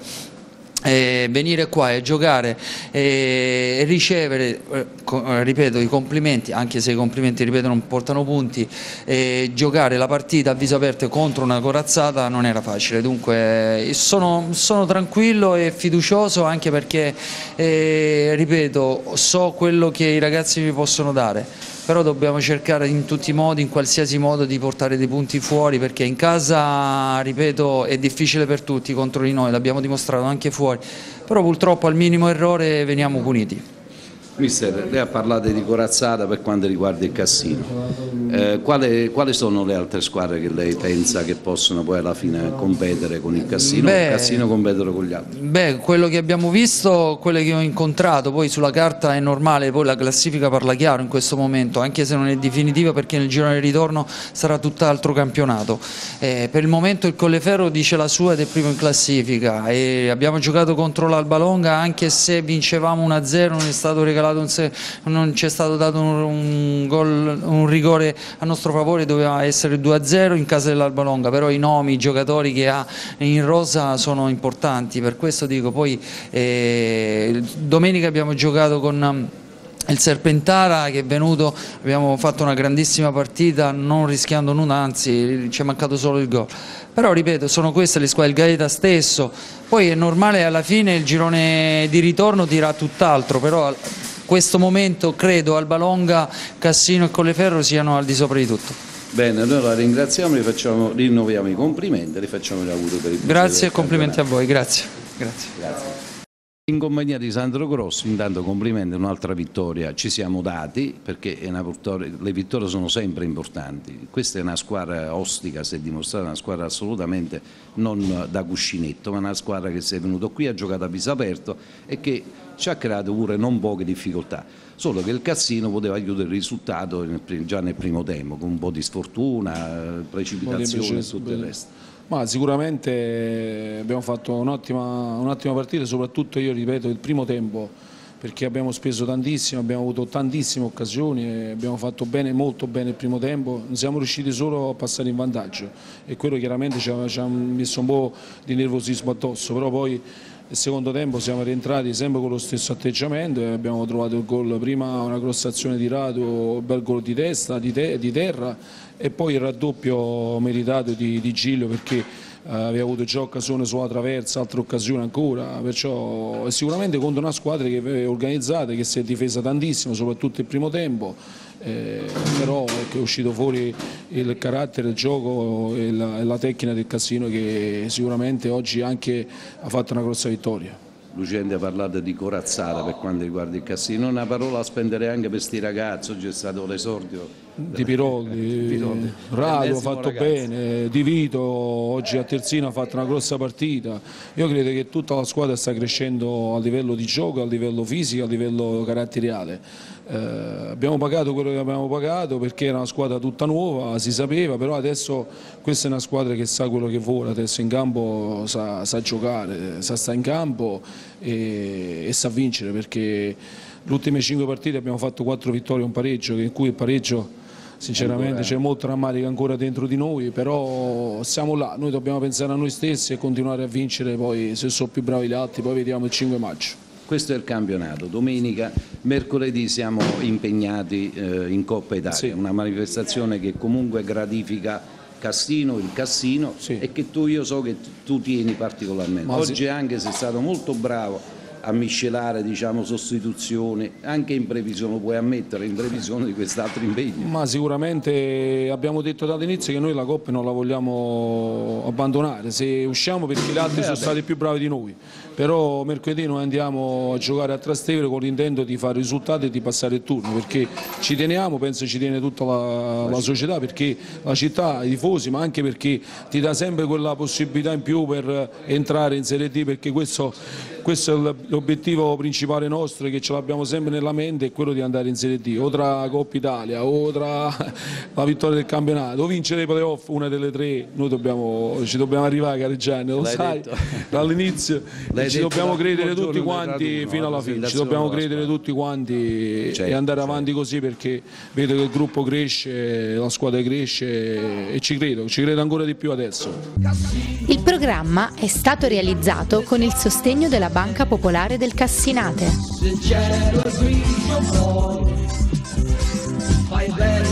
eh, venire qua e giocare e ricevere, eh, ripeto, i complimenti, anche se i complimenti, ripeto, non portano punti, e giocare la partita a viso aperto contro una corazzata non era facile. Dunque sono, sono tranquillo e fiducioso, anche perché eh, ripeto, so quello che i ragazzi mi possono dare, però dobbiamo cercare in tutti i modi, in qualsiasi modo, di portare dei punti fuori, perché in casa, ripeto, è difficile per tutti contro di noi, l'abbiamo dimostrato anche fuori, però purtroppo al minimo errore veniamo puniti. Mister, lei ha parlato di corazzata per quanto riguarda il Cassino, eh, quali, quali sono le altre squadre che lei pensa che possono poi alla fine competere con il Cassino, beh, o il Cassino competere con gli altri? Beh, quello che abbiamo visto, quelle che ho incontrato, poi sulla carta è normale, poi la classifica parla chiaro in questo momento, anche se non è definitiva, perché nel girone di ritorno sarà tutt'altro campionato. Eh, per il momento il Colleferro dice la sua ed è primo in classifica, e abbiamo giocato contro l'Alba Longa, anche se vincevamo uno a zero, non è stato regalato, non ci è stato dato un, un, gol, un rigore a nostro favore, doveva essere due a zero in casa dell'Alba Longa, però i nomi, i giocatori che ha in rosa sono importanti, per questo dico. Poi eh, domenica abbiamo giocato con il Serpentara, che è venuto, abbiamo fatto una grandissima partita non rischiando nulla, anzi ci è mancato solo il gol. Però ripeto, sono queste le squadre, il Gaeta stesso, poi è normale, alla fine il girone di ritorno dirà tutt'altro, però questo momento credo Alba Longa, Cassino e Colleferro siano al di sopra di tutto. Bene, noi la ringraziamo, le facciamo, rinnoviamo i complimenti, le facciamo gli auguri per il grazie e complimenti a voi, grazie. Grazie. Grazie. In compagnia di Sandro Grosso, intanto complimenti, un'altra vittoria ci siamo dati, perché è una vittoria, le vittorie sono sempre importanti. Questa è una squadra ostica, si è dimostrata una squadra assolutamente non da cuscinetto, ma una squadra che si è venuta qui, ha giocato a viso aperto e che ci ha creato pure non poche difficoltà, solo che il Cassino poteva chiudere il risultato nel, già nel primo tempo, con un po' di sfortuna, precipitazione e tutto il resto. Ma sicuramente abbiamo fatto un'ottima un'ottima partita, soprattutto io ripeto il primo tempo, perché abbiamo speso tantissimo, abbiamo avuto tantissime occasioni e abbiamo fatto bene, molto bene il primo tempo, non siamo riusciti solo a passare in vantaggio e quello chiaramente ci ha, ci ha messo un po' di nervosismo addosso, però poi nel secondo tempo siamo rientrati sempre con lo stesso atteggiamento e abbiamo trovato il gol, prima una crossazione di Radu, bel gol di testa, di, te, di terra, e poi il raddoppio meritato di, di Giglio, perché aveva avuto già occasione sulla traversa, altre occasioni ancora, perciò è sicuramente contro una squadra che è organizzata, che si è difesa tantissimo, soprattutto il primo tempo, eh, però è uscito fuori il carattere, il gioco e la, e la tecnica del Cassino, che sicuramente oggi anche ha fatto una grossa vittoria. Lucente ha parlato di corazzata per quanto riguarda il Cassino, una parola a spendere anche per questi ragazzi. Oggi è stato l'esordio di Pirolli, Rado ha fatto ragazzo. bene, Di Vito oggi a Terzino ha fatto una grossa partita. Io credo che tutta la squadra sta crescendo a livello di gioco, a livello fisico, a livello caratteriale. Eh, abbiamo pagato quello che abbiamo pagato perché era una squadra tutta nuova, si sapeva, però adesso questa è una squadra che sa quello che vuole, adesso in campo sa, sa giocare, sa stare in campo e, e sa vincere, perché le ultime cinque partite abbiamo fatto quattro vittorie e un pareggio, in cui il pareggio sinceramente c'è molta rammarica ancora dentro di noi, però siamo là, noi dobbiamo pensare a noi stessi e continuare a vincere, poi se sono più bravi gli altri poi vediamo il cinque maggio. Questo è il campionato, domenica, mercoledì siamo impegnati eh, in Coppa Italia, sì. Una manifestazione che comunque gratifica Cassino, il Cassino, sì. E che tu, io so che tu tieni particolarmente. Ma Oggi sì. Anche sei stato molto bravo a miscelare, diciamo, sostituzioni, anche in previsione, lo puoi ammettere, in previsione di quest'altro impegno. Ma sicuramente abbiamo detto dall'inizio che noi la Coppa non la vogliamo abbandonare, se usciamo perché gli altri eh, sono vabbè. stati più bravi di noi, però mercoledì noi andiamo a giocare a Trastevere con l'intento di fare risultati e di passare il turno, perché ci teniamo, penso ci tiene tutta la, la società, perché la città, i tifosi, ma anche perché ti dà sempre quella possibilità in più per entrare in Serie D, perché questo, questo è l'obiettivo principale nostro, che ce l'abbiamo sempre nella mente, è quello di andare in Serie D, o tra Coppa Italia o tra la vittoria del campionato o vincere i playoff, una delle tre. Noi dobbiamo, ci dobbiamo arrivare, Gareggiani, lo sai, dall'inizio ci dobbiamo credere tutti quanti fino alla fine, ci dobbiamo credere tutti quanti e andare avanti così, perché vedo che il gruppo cresce, la squadra cresce e ci credo, ci credo ancora di più adesso. Il programma è stato realizzato con il sostegno della Banca Popolare del Cassinate.